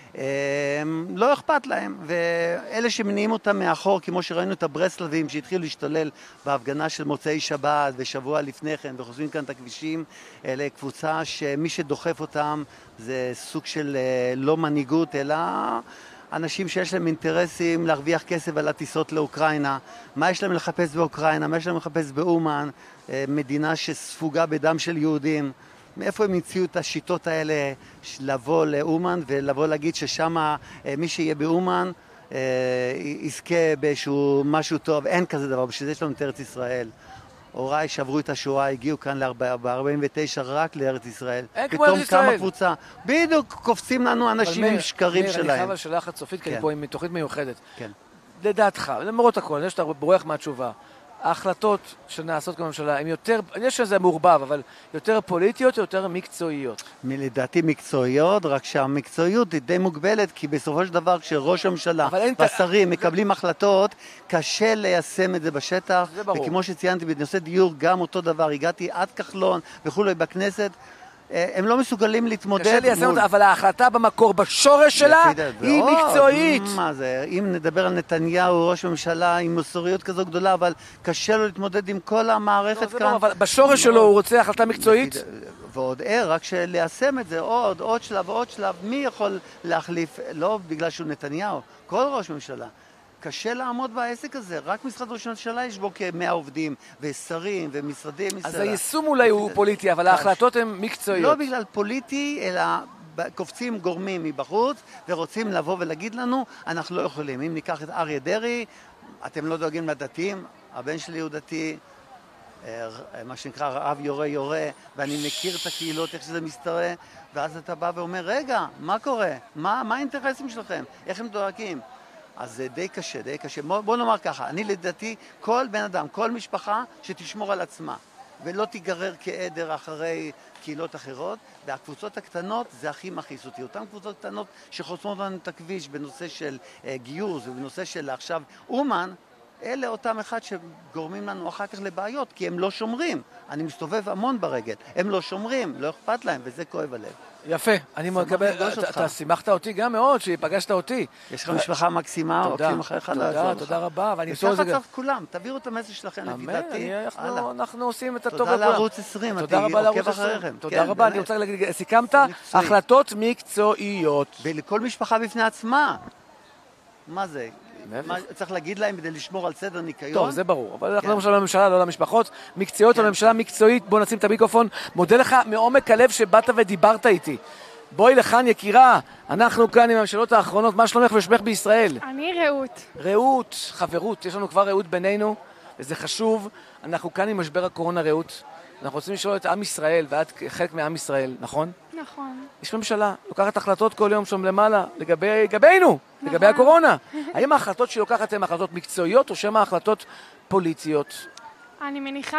הם, לא אכפת להם, ואלה שמניעים אותם מאחור, כמו שראינו את הברסלבים שהתחילו להשתולל בהפגנה של מוצאי שבת ושבוע לפני כן, וחוזרים כאן את הכבישים, אלה קבוצה שמי שדוחף אותם זה סוג של אה, לא מנהיגות, אלא אנשים שיש להם אינטרסים להרוויח כסף על הטיסות לאוקראינה. מה יש להם לחפש באוקראינה? מה יש להם לחפש באומן? אה, מדינה שספוגה בדם של יהודים. מאיפה הם המציאו את השיטות האלה לבוא לאומן ולבוא להגיד ששם אה, מי שיהיה באומן אה, יזכה באיזשהו משהו טוב? אין כזה דבר, בשביל זה יש לנו את ארץ ישראל. הוריי שעברו את השואה, הגיעו כאן ב-ארבעים ותשע רק לארץ ישראל. אין כמו ארץ פתאום ישראל. קמה קבוצה. בדיוק קופצים לנו אנשים עם שקרים מאיר, אני שלהם. חייב לשאלה אחת סופית, כי אני כן. פה עם תוכנית מיוחדת. כן. לדעתך, למרות הכל, אני יודע שאתה בורח מהתשובה, ההחלטות שנעשות כממשלה הן יותר, אני יודע שזה מעורבב, אבל יותר פוליטיות או יותר מקצועיות? לדעתי מקצועיות, רק שהמקצועיות היא די מוגבלת, כי בסופו של דבר כשראש הממשלה והשרים מקבלים החלטות, קשה ליישם את זה בשטח. זה ברור. וכמו שציינתי בנושא דיור, גם אותו דבר, הגעתי עד כחלון וכולי בכנסת, הם לא מסוגלים להתמודד. קשה ליישם אותה, אבל ההחלטה במקור, בשורש שלה, היא ועוד, מקצועית. מה זה, אם נדבר על נתניהו, ראש ממשלה עם מוסריות כזו גדולה, אבל קשה לו להתמודד עם כל המערכת זה כאן. ברור, אבל בשורש שלו הוא רוצה החלטה מקצועית? ועוד ער, רק שליישם את זה עוד, עוד שלב, עוד שלב, מי יכול להחליף, לא בגלל שהוא נתניהו, כל ראש ממשלה. קשה לעמוד בעסק הזה, רק משרד ראש הממשלה יש בו כמאה עובדים, ושרים, ומשרדי משרד. אז היישום אולי הוא פוליטי, אבל ההחלטות הן מקצועיות. לא בגלל פוליטי, אלא קופצים גורמים מבחוץ, ורוצים לבוא ולהגיד לנו, אנחנו לא יכולים. אם ניקח את אריה דרעי, אתם לא דואגים לדתיים, הבן שלי הוא דתי, מה שנקרא רעב יורה יורה, ואני מכיר את הקהילות, איך שזה מסתראה, ואז אתה בא ואומר, רגע, מה קורה? מה, מה האינטרסים שלכם? איך הם דואגים? אז זה די קשה, די קשה. בוא, בוא נאמר ככה, אני לדעתי, כל בן אדם, כל משפחה שתשמור על עצמה, ולא תיגרר כעדר אחרי קהילות אחרות, והקבוצות הקטנות זה הכי מכעיס אותי. אותן קבוצות קטנות שחוסמות לנו את הכביש בנושא של אה, גיוס ובנושא של עכשיו אומן, אלה אותם אחד שגורמים לנו אחר כך לבעיות, כי הם לא שומרים. אני מסתובב המון ברגל. הם לא שומרים, לא אכפת להם, וזה כואב הלב. יפה, אני מקבל, אתה שימחת אותי גם מאוד שפגשת אותי. יש לך משפחה מקסימה, עוקבים אחריך לעזור לך. תודה, תודה רבה. וככה צריך כולם, תביאו את המסר שלכם לפי דעתי. אנחנו עושים את הטוב תודה לכולם. לערוץ עשרים, תודה אני רבה לערוץ עוקב עשרים. אחריכם. תודה רבה, אני רוצה להגיד, סיכמת החלטות מקצועיות. ולכל משפחה בפני עצמה. מה זה? צריך להגיד להם כדי לשמור על סדר ניקיון? טוב, זה ברור, אבל אנחנו לא משל לממשלה, לא למשפחות. מקצועיות או לממשלה מקצועית, בוא נשים את המיקרופון. מודה לך מעומק הלב שבאת ודיברת איתי. בואי לכאן יקירה, אנחנו כאן עם הממשלות האחרונות, מה שלומך ושמך בישראל? אני רעות. רעות, חברות, יש לנו כבר רעות בינינו, וזה חשוב. אנחנו כאן עם משבר הקורונה רעות. אנחנו רוצים לשאול את עם ישראל, ואת חלק מעם ישראל, נכון? נכון. יש ממשלה, לוקחת החלטות כל יום שם למעלה, לגבי, לגבינו, נכון. לגבי הקורונה. האם ההחלטות שלוקחת הן החלטות מקצועיות, או שהן החלטות פוליטיות? אני מניחה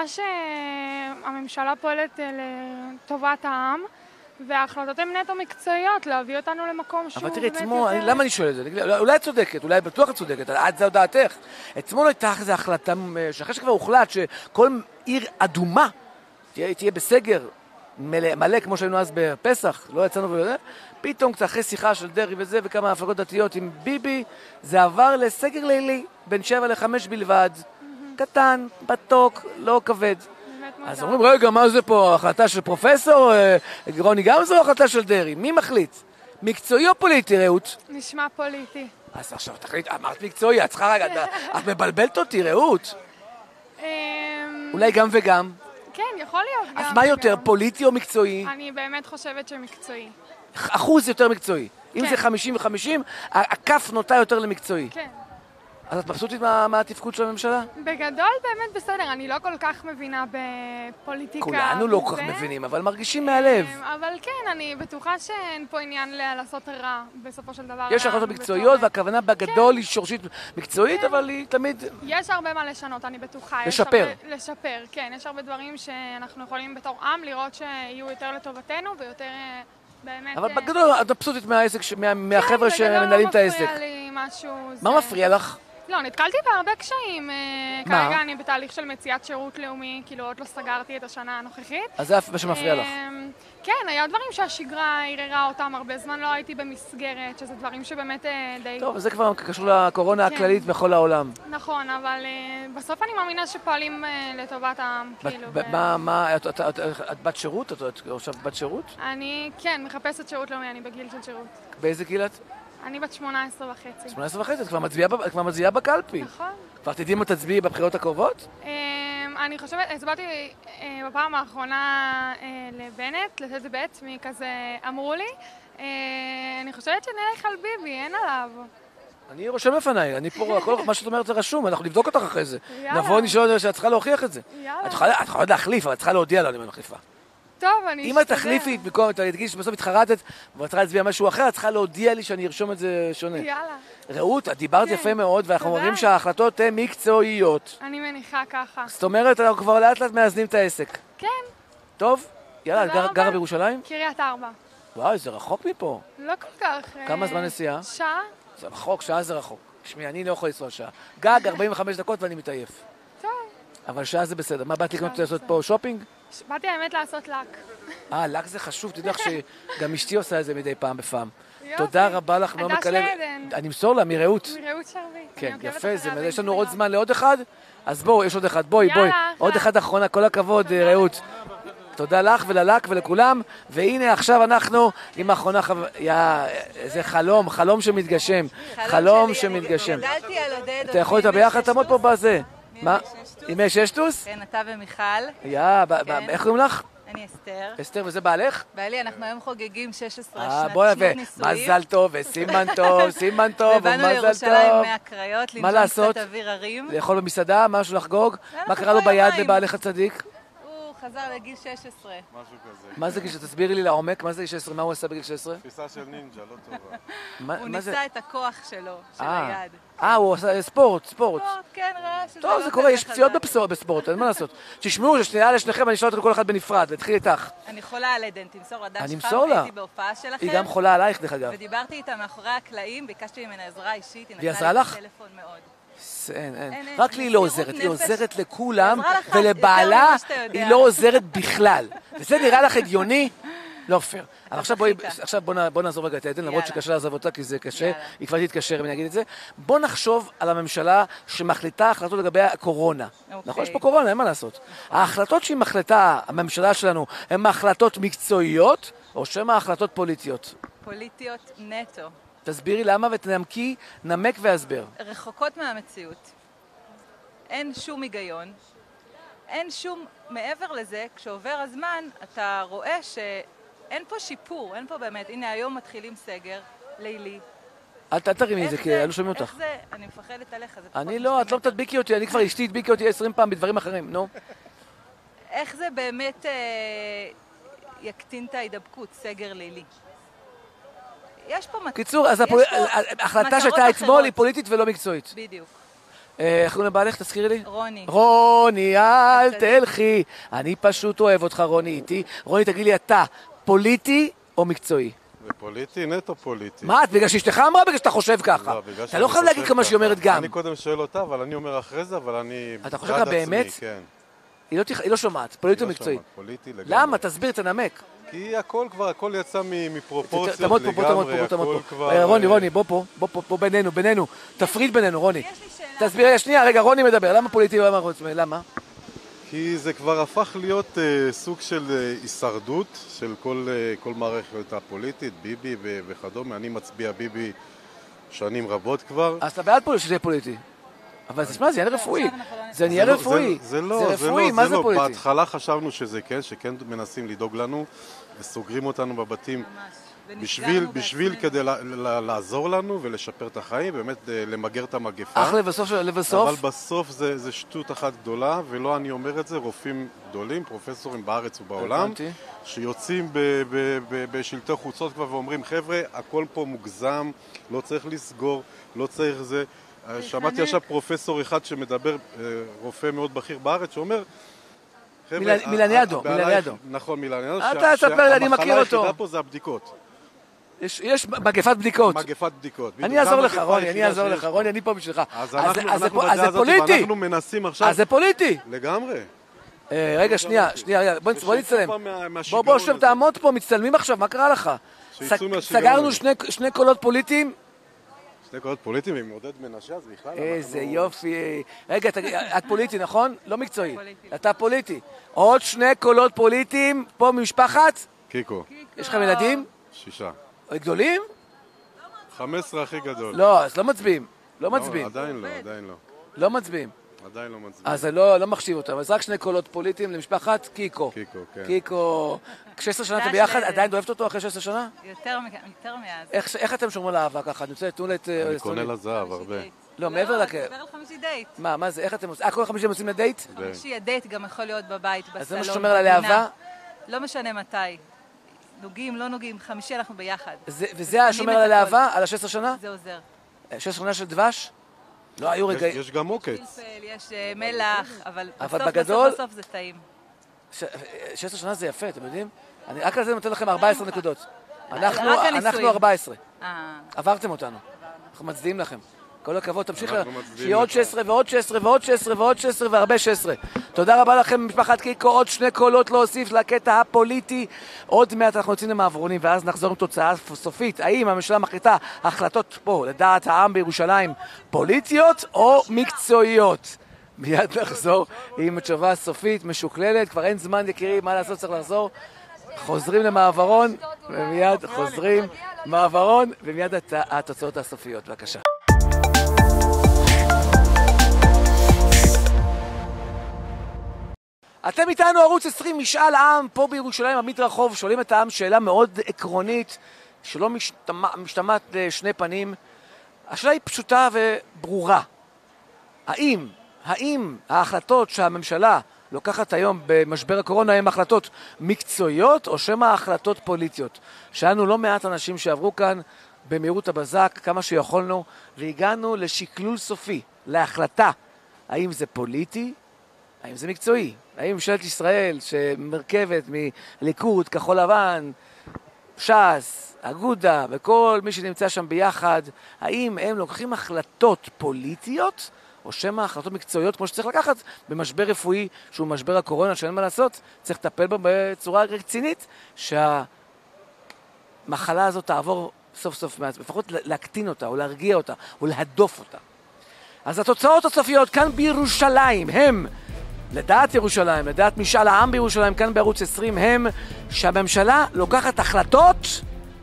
שהממשלה פועלת לטובת העם, וההחלטות הן נטו מקצועיות, להביא אותנו למקום שהוא... אבל תראי, אתמול, יותר... למה אני שואל את זה? אולי את צודקת, אולי בטוח את צודקת, עד זה דעתך. אתמול הייתה איזו החלטה, שאחרי שכבר הוחלט שכל עיר אדומה תהיה, תהיה בסגר מלא, מלא, כמו שהיינו אז בפסח, לא יצאנו ולא... פתאום קצת אחרי שיחה של דרי וזה, וכמה הפלגות דתיות עם ביבי, זה עבר לסגר לילי, בין שבע לחמש בלבד, קטן, בטוק, לא כבד. אז אומרים, רגע, מה זה פה? החלטה של פרופסור רוני גמזו או החלטה של דרי? מי מחליט? מקצועי או פוליטי, רעות? נשמע פוליטי. אז עכשיו תחליט, אמרת מקצועי, את צריכה רגע, את מבלבלת אותי, רעות. אולי גם וגם? כן, יכול להיות גם. אז מה יותר, פוליטי או מקצועי? אני באמת חושבת שמקצועי. אחוז יותר מקצועי. אם זה חמישים וחמישים, הכף נוטה יותר למקצועי. כן. אז את מבסוטית מה התפקוד של הממשלה? בגדול באמת בסדר, אני לא כל כך מבינה בפוליטיקה. כולנו לא כל כך מבינים, אבל מרגישים מהלב. אבל כן, אני בטוחה שאין פה עניין לעשות רע בסופו של דבר. יש החלטות מקצועיות, והכוונה בגדול היא שורשית מקצועית, אבל היא תמיד... יש הרבה מה לשנות, אני בטוחה. לשפר. לשפר, כן. יש הרבה דברים שאנחנו יכולים בתור עם לראות שיהיו יותר לטובתנו ויותר באמת... אבל בגדול את מבסוטית מהעסק, מהחבר'ה שמנהלים את העסק. כן, בגדול לא מפריע לי משהו... מה מפריע לך? לא, נתקלתי בהרבה קשיים. כרגע אני בתהליך של מציאת שירות לאומי, כאילו עוד לא סגרתי את השנה הנוכחית. אז זה מה שמפריע לך. כן, היה דברים שהשגרה ערערה אותם, הרבה זמן לא הייתי במסגרת, שזה דברים שבאמת די... טוב, זה כבר קשור לקורונה הכללית בכל העולם. נכון, אבל בסוף אני מאמינה שפועלים לטובת העם, כאילו... מה, מה, את בת שירות? את עכשיו בת שירות? אני, כן, מחפשת שירות לאומי, אני בגיל של שירות. באיזה גיל את? אני בת שמונה עשרה וחצי. שמונה עשרה וחצי, את כבר מצביעה בקלפי. נכון. כבר תדעי מה תצביעי בבחירות הקרובות? אני חושבת, הצבעתי בפעם האחרונה לבנט, לתת בית, מי כזה אמרו לי. אני חושבת שנלך על ביבי, אין עליו. אני רושם לפניי, אני פה, כל מה שאת אומרת זה רשום, אנחנו נבדוק אותך אחרי זה. יאללה. נבוא נשאול שאת צריכה להוכיח את זה. יאללה. את יכולה להחליף, אבל את צריכה להודיע לו אני מחליפה. טוב, אני אם את תחליפי, במקום, את תגידי שבסוף התחרטת ואת צריכה להצביע משהו אחר, את צריכה להודיע לי שאני ארשום את זה שונה. יאללה. רעות, את דיברת יפה מאוד, ואנחנו אומרים שההחלטות הן מקצועיות. אני מניחה ככה. זאת אומרת, אנחנו כבר לאט לאט מאזנים את העסק. כן. טוב? יאללה, את גרה בירושלים? קריית ארבע. וואי, זה רחוק מפה. לא כל כך. כמה זמן נסיעה? שעה. זה רחוק, שעה זה רחוק. תשמעי, אני לא יכול לנסוע שעה. גג ארבעים וחמש דקות ואני מתעייף. טוב. אבל שעה זה בסדר. מה, באת לקנות לעשות פה שופינג? באתי האמת לעשות לק. אה, לק זה חשוב, תדעך שגם אשתי עושה את זה מדי פעם בפעם. תודה רבה לך, נעמי מקלב. אני אמסור לה, מרעות. מרעות שרביט. כן, יפה, יש לנו עוד זמן לעוד אחד? אז בואו, יש עוד אחד, בואי, בואי. עוד אחד אחרונה, כל הכבוד, רעות. תודה לך וללק ולכולם, והנה עכשיו אנחנו עם האחרונה, זה חלום, חלום שמתגשם, חלום שמתגשם. גדלתי על עודד. אתה יכול איתה ביחד, תעמוד פה בזה. מה? ימי ששטוס? כן, אתה ומיכל. יא, איך קוראים לך? אני אסתר. אסתר, וזה בעלך? בעלי, אנחנו היום חוגגים שש עשרה שנות נישואים. מזל טוב וסימן טוב, סימן טוב ומזל טוב. ובאנו לירושלים מהקריות, לנשום קצת אוויר הרים. לאכול במסעדה, משהו לחגוג? מה קרה לו ביד לבעלך הצדיק? הוא חזר לגיל שש עשרה. משהו כזה. מה זה גיל? תסבירי לי לעומק, מה זה גיל שש עשרה? מה הוא עשה בגיל שש עשרה? תפיסה של נינג'ה, לא טובה. הוא ניסה את הכוח שלו, של היד. אה, הוא עשה ספורט, ספורט. ספורט, כן, ראה שזה... טוב, זה קורה, יש פציעות בספורט, אין מה לעשות. תשמעו, שנייה לשניכם, אני אשאל אתכם כל אחד בנפרד, להתחיל איתך. אני חולה על עדן, תמסור לדף אני שלך, אמסור לה. והייתי בהופעה שלכם. היא גם חולה עלייך, דרך אגב. ודיברתי איתה מאחורי הקלעים, ביקשתי ממנה עזרה אישית, היא והיא נתנה עזרה לי לך? טלפון מאוד. אין, אין. אין, רק לי היא לא מסירות עוזרת, היא נפש. עוזרת לכולם, עזרה לך ולבעלה יותר ממה שאתה יודע. היא לא עוזרת בכלל. וזה נראה לך הגיוני? לא פייר. אבל עכשיו בואי, עכשיו בוא נ- בוא נעזוב רגע את עדן, למרות שקשה לעזוב אותה, כי זה קשה, יאללה. היא כבר תתקשר אם אני אגיד את זה. בוא נחשוב על הממשלה שמחליטה החלטות לגבי הקורונה. אוקיי. נכון, יש פה קורונה, אין מה לעשות. ההחלטות שהיא מחליטה, הממשלה שלנו, הן החלטות מקצועיות, או שהן החלטות פוליטיות? פוליטיות נטו. תסבירי למה ותנמקי, נמק והסבר. רחוקות מהמציאות. אין שום היגיון. אין שום, מעבר לזה, כשעובר הזמן, אתה רואה שאין פה שיפור, אין פה באמת. הנה, היום מתחילים סגר, לילי. אל ת- אל תרימי את זה, איך כי לא שומעים איך אותך. זה? אני מפחדת עליך, זה פחות אני לא, את לא תדביקי אותי, אני כבר אשתי הדביקי אותי עשרים פעם בדברים אחרים, נו. איך זה באמת אה, יקטין את ההידבקות, סגר לילי? יש פה... מת- קיצור, אז יש הפול- פה ההחלטה מטרות שהייתה אתמול אחרות. היא פוליטית ולא מקצועית. בדיוק. אה, איך קוראים לבעלך? תזכירי לי. רוני. רוני, אל תלכי. אני פשוט אוהב אותך, רוני, איתי. רוני, תגיד לי, אתה פוליטי או מקצועי? זה פוליטי, נטו פוליטי. מה, את בגלל שאשתך אמרה? בגלל שאתה חושב ככה. לא, בגלל אתה שאני לא חייב להגיד חושב כמה שהיא ככה. אומרת גם. אני קודם שואל אותה, אבל אני אומר אחרי זה, אבל אני... אתה חושב בעד ככה עצמי, באמת? כן. היא לא תכ- היא לא שומעת, פוליטי או לא מקצועי. שומעת, פוליטי לגמרי. למה? תסביר, תנמק. כי הכל כבר, הכל יצא מ- מפרופורציות תעמוד פה, פה, תעמוד לגמרי, פה, תעמוד הכל פה. כבר... אה, רוני, אה, רוני, בוא פה, בוא פה, פה בינינו, בינינו. תפריד בינינו, רוני. תסביר, רגע, שנייה, רגע, רוני מדבר. למה פוליטי ולמה חוץ מ... למה? כי זה כבר הפך להיות אה, סוג של אה, הישרדות של כל, אה, כל מערכת הפוליטית, ביבי ו- וכדומה. אני מצביע ביבי שנים רבות כבר. אז אתה בעד פוליטי שזה יהיה פוליטי. אבל תשמע, זה עניין רפואי. זה עניין לא- רפואי. זה, זה לא, זה זה רפואי, לא, מה זה זה לא. פוליטי? בהתחלה חשבנו שזה כן, שכן מנסים לדאוג לנו וסוגרים אותנו בבתים בשביל, בשביל כדי לה, לה, לעזור לנו ולשפר את החיים, באמת אה, למגר את המגפה. אך לבסוף, לבסוף? אבל בסוף זה, זה שטות אחת גדולה, ולא אני אומר את זה, רופאים גדולים, פרופסורים בארץ ובעולם, הבנתי. שיוצאים ב, ב, ב, בשלטי חוצות כבר ואומרים, חבר'ה, הכל פה מוגזם, לא צריך לסגור, לא צריך זה. שמעתי עכשיו פרופסור אחד שמדבר, רופא מאוד בכיר בארץ, שאומר, מילניאדו, מילניאדו. נכון, מילניאדו. אתה תספר לי, אני מכיר אותו. המחלה היחידה פה זה הבדיקות. יש מגפת בדיקות. מגפת בדיקות. אני אעזור לך, רוני, אני אעזור לך, רוני, אני פה בשבילך. אז אנחנו בדעה הזאת, ואנחנו מנסים עכשיו... אז זה פוליטי. לגמרי. רגע, שנייה, שנייה, בוא נצטלם. בוא, בוא, שם תעמוד פה, מצטלמים עכשיו, מה קרה לך? סגרנו שני קולות פוליטיים. שני קולות פוליטיים עם עודד מנשה, אז בכלל... איזה יופי. רגע, את פוליטי, נכון? לא מקצועי. אתה פוליטי. עוד שני קולות פוליטיים, פה ממשפחת? קיקו. יש לכם ילדים? שישה. גדולים? חמש עשרה הכי גדול. לא, אז לא מצביעים. לא מצביעים. עדיין לא, עדיין לא. לא מצביעים. עדיין לא מצביעים. אז זה לא מחשיב אותם. אז רק שני קולות פוליטיים למשפחת קיקו. קיקו, כן. קיקו. שש עשרה שנה אתם ביחד? עדיין אוהבת אותו אחרי שש עשרה שנה? יותר מאז. איך אתם שומרים על האהבה ככה? אני רוצה לתנו לה את... אני קונה לזהב הרבה. לא, מעבר לכ... לא, אני מדבר על חמישי דייט. מה, מה זה? איך אתם עושים? אה, כל חמישי יוצאים לדייט? חמישי הדייט גם יכול להיות בבית, בסלון, אז זה מה ששומר על האהבה? לא משנה מתי. נוגעים, לא נוגעים, חמישי אנחנו ביחד. וזה השומר על האהבה? על ה-שש עשרה שנה? זה עוזר. שש עשרה שנה של דבש? לא היו רגעים... יש גם עוקץ. יש מלח, אבל בסוף בסוף זה טעים. שש עשרה שנה זה יפה, אתם יודעים? אני רק על זה נותן לכם ארבע עשרה נקודות. אנחנו ארבע עשרה. עברתם אותנו. אנחנו מצדיעים לכם. כל הכבוד, תמשיך, שיהיה עוד שש עשרה ועוד שש עשרה ועוד שש עשרה ועוד שש עשרה והרבה שש עשרה. תודה רבה לכם, משפחת קיקו, עוד שני קולות להוסיף לקטע הפוליטי. עוד מעט אנחנו יוצאים למעברונים, ואז נחזור עם תוצאה סופית. האם הממשלה מחליטה החלטות פה, לדעת העם בירושלים, פוליטיות או מקצועיות? מיד נחזור עם תשובה סופית, משוקללת, כבר אין זמן יקירי, מה לעשות, צריך לחזור. חוזרים למעברון, ומיד חוזרים מעברון, ומיד התוצאות הסופיות. בבקשה. אתם איתנו ערוץ עשרים, משאל עם, פה בירושלים, עמית רחוב, שואלים את העם שאלה מאוד עקרונית, שלא משתמע, משתמעת לשני פנים. השאלה היא פשוטה וברורה. האם, האם ההחלטות שהממשלה לוקחת היום במשבר הקורונה הן החלטות מקצועיות או שמא החלטות פוליטיות? שאלנו לא מעט אנשים שעברו כאן במהירות הבזק, כמה שיכולנו, והגענו לשקלול סופי, להחלטה. האם זה פוליטי? האם זה מקצועי? האם ממשלת ישראל שמרכבת מליכוד, כחול לבן, ש"ס, אגודה וכל מי שנמצא שם ביחד, האם הם לוקחים החלטות פוליטיות או שמא החלטות מקצועיות כמו שצריך לקחת במשבר רפואי שהוא משבר הקורונה שאין מה לעשות, צריך לטפל בו בצורה רצינית שהמחלה הזאת תעבור סוף סוף מעט, לפחות להקטין אותה או להרגיע אותה או להדוף אותה. אז התוצאות הסופיות כאן בירושלים הם, לדעת ירושלים, לדעת משאל העם בירושלים, כאן בערוץ עשרים, הם שהממשלה לוקחת החלטות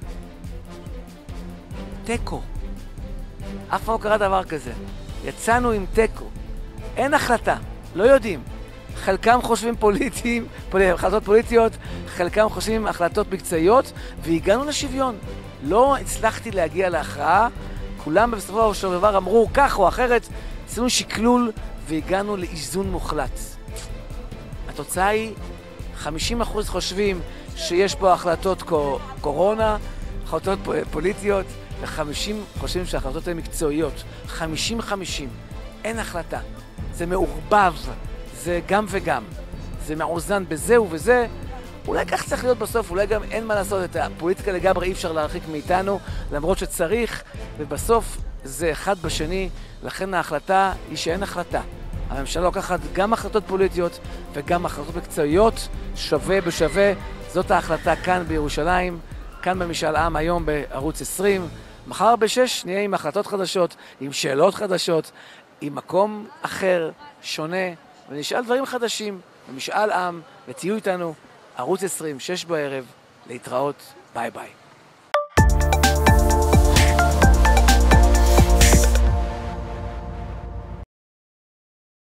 טקו. אף פעם לא קרה דבר כזה. יצאנו עם טקו. אין החלטה, לא יודעים. חלקם חושבים פוליטיים, החלטות פוליטיות, חלקם חושבים החלטות מקצועיות, והגענו לשוויון. לא הצלחתי להגיע להכרעה, כולם בסופו של דבר אמרו כך או אחרת, עשינו שקלול והגענו לאיזון מוחלט. התוצאה היא חמישים אחוז חושבים שיש פה החלטות קורונה, החלטות פוליטיות, ו-חמישים חושבים שההחלטות הן מקצועיות. חמישים חמישים. אין החלטה. זה מעורבב. זה גם וגם. זה מאוזן בזה ובזה. אולי כך צריך להיות בסוף, אולי גם אין מה לעשות את הפוליטיקה לגמרי, אי אפשר להרחיק מאיתנו, למרות שצריך, ובסוף זה אחד בשני, לכן ההחלטה היא שאין החלטה. הממשלה לוקחת גם החלטות פוליטיות וגם החלטות מקצועיות, שווה בשווה. זאת ההחלטה כאן בירושלים, כאן במשאל עם היום בערוץ עשרים. מחר בשש נהיה עם החלטות חדשות, עם שאלות חדשות, עם מקום אחר, שונה, ונשאל דברים חדשים במשאל עם, ותהיו איתנו. ערוץ עשרים, שש בערב, להתראות, ביי ביי.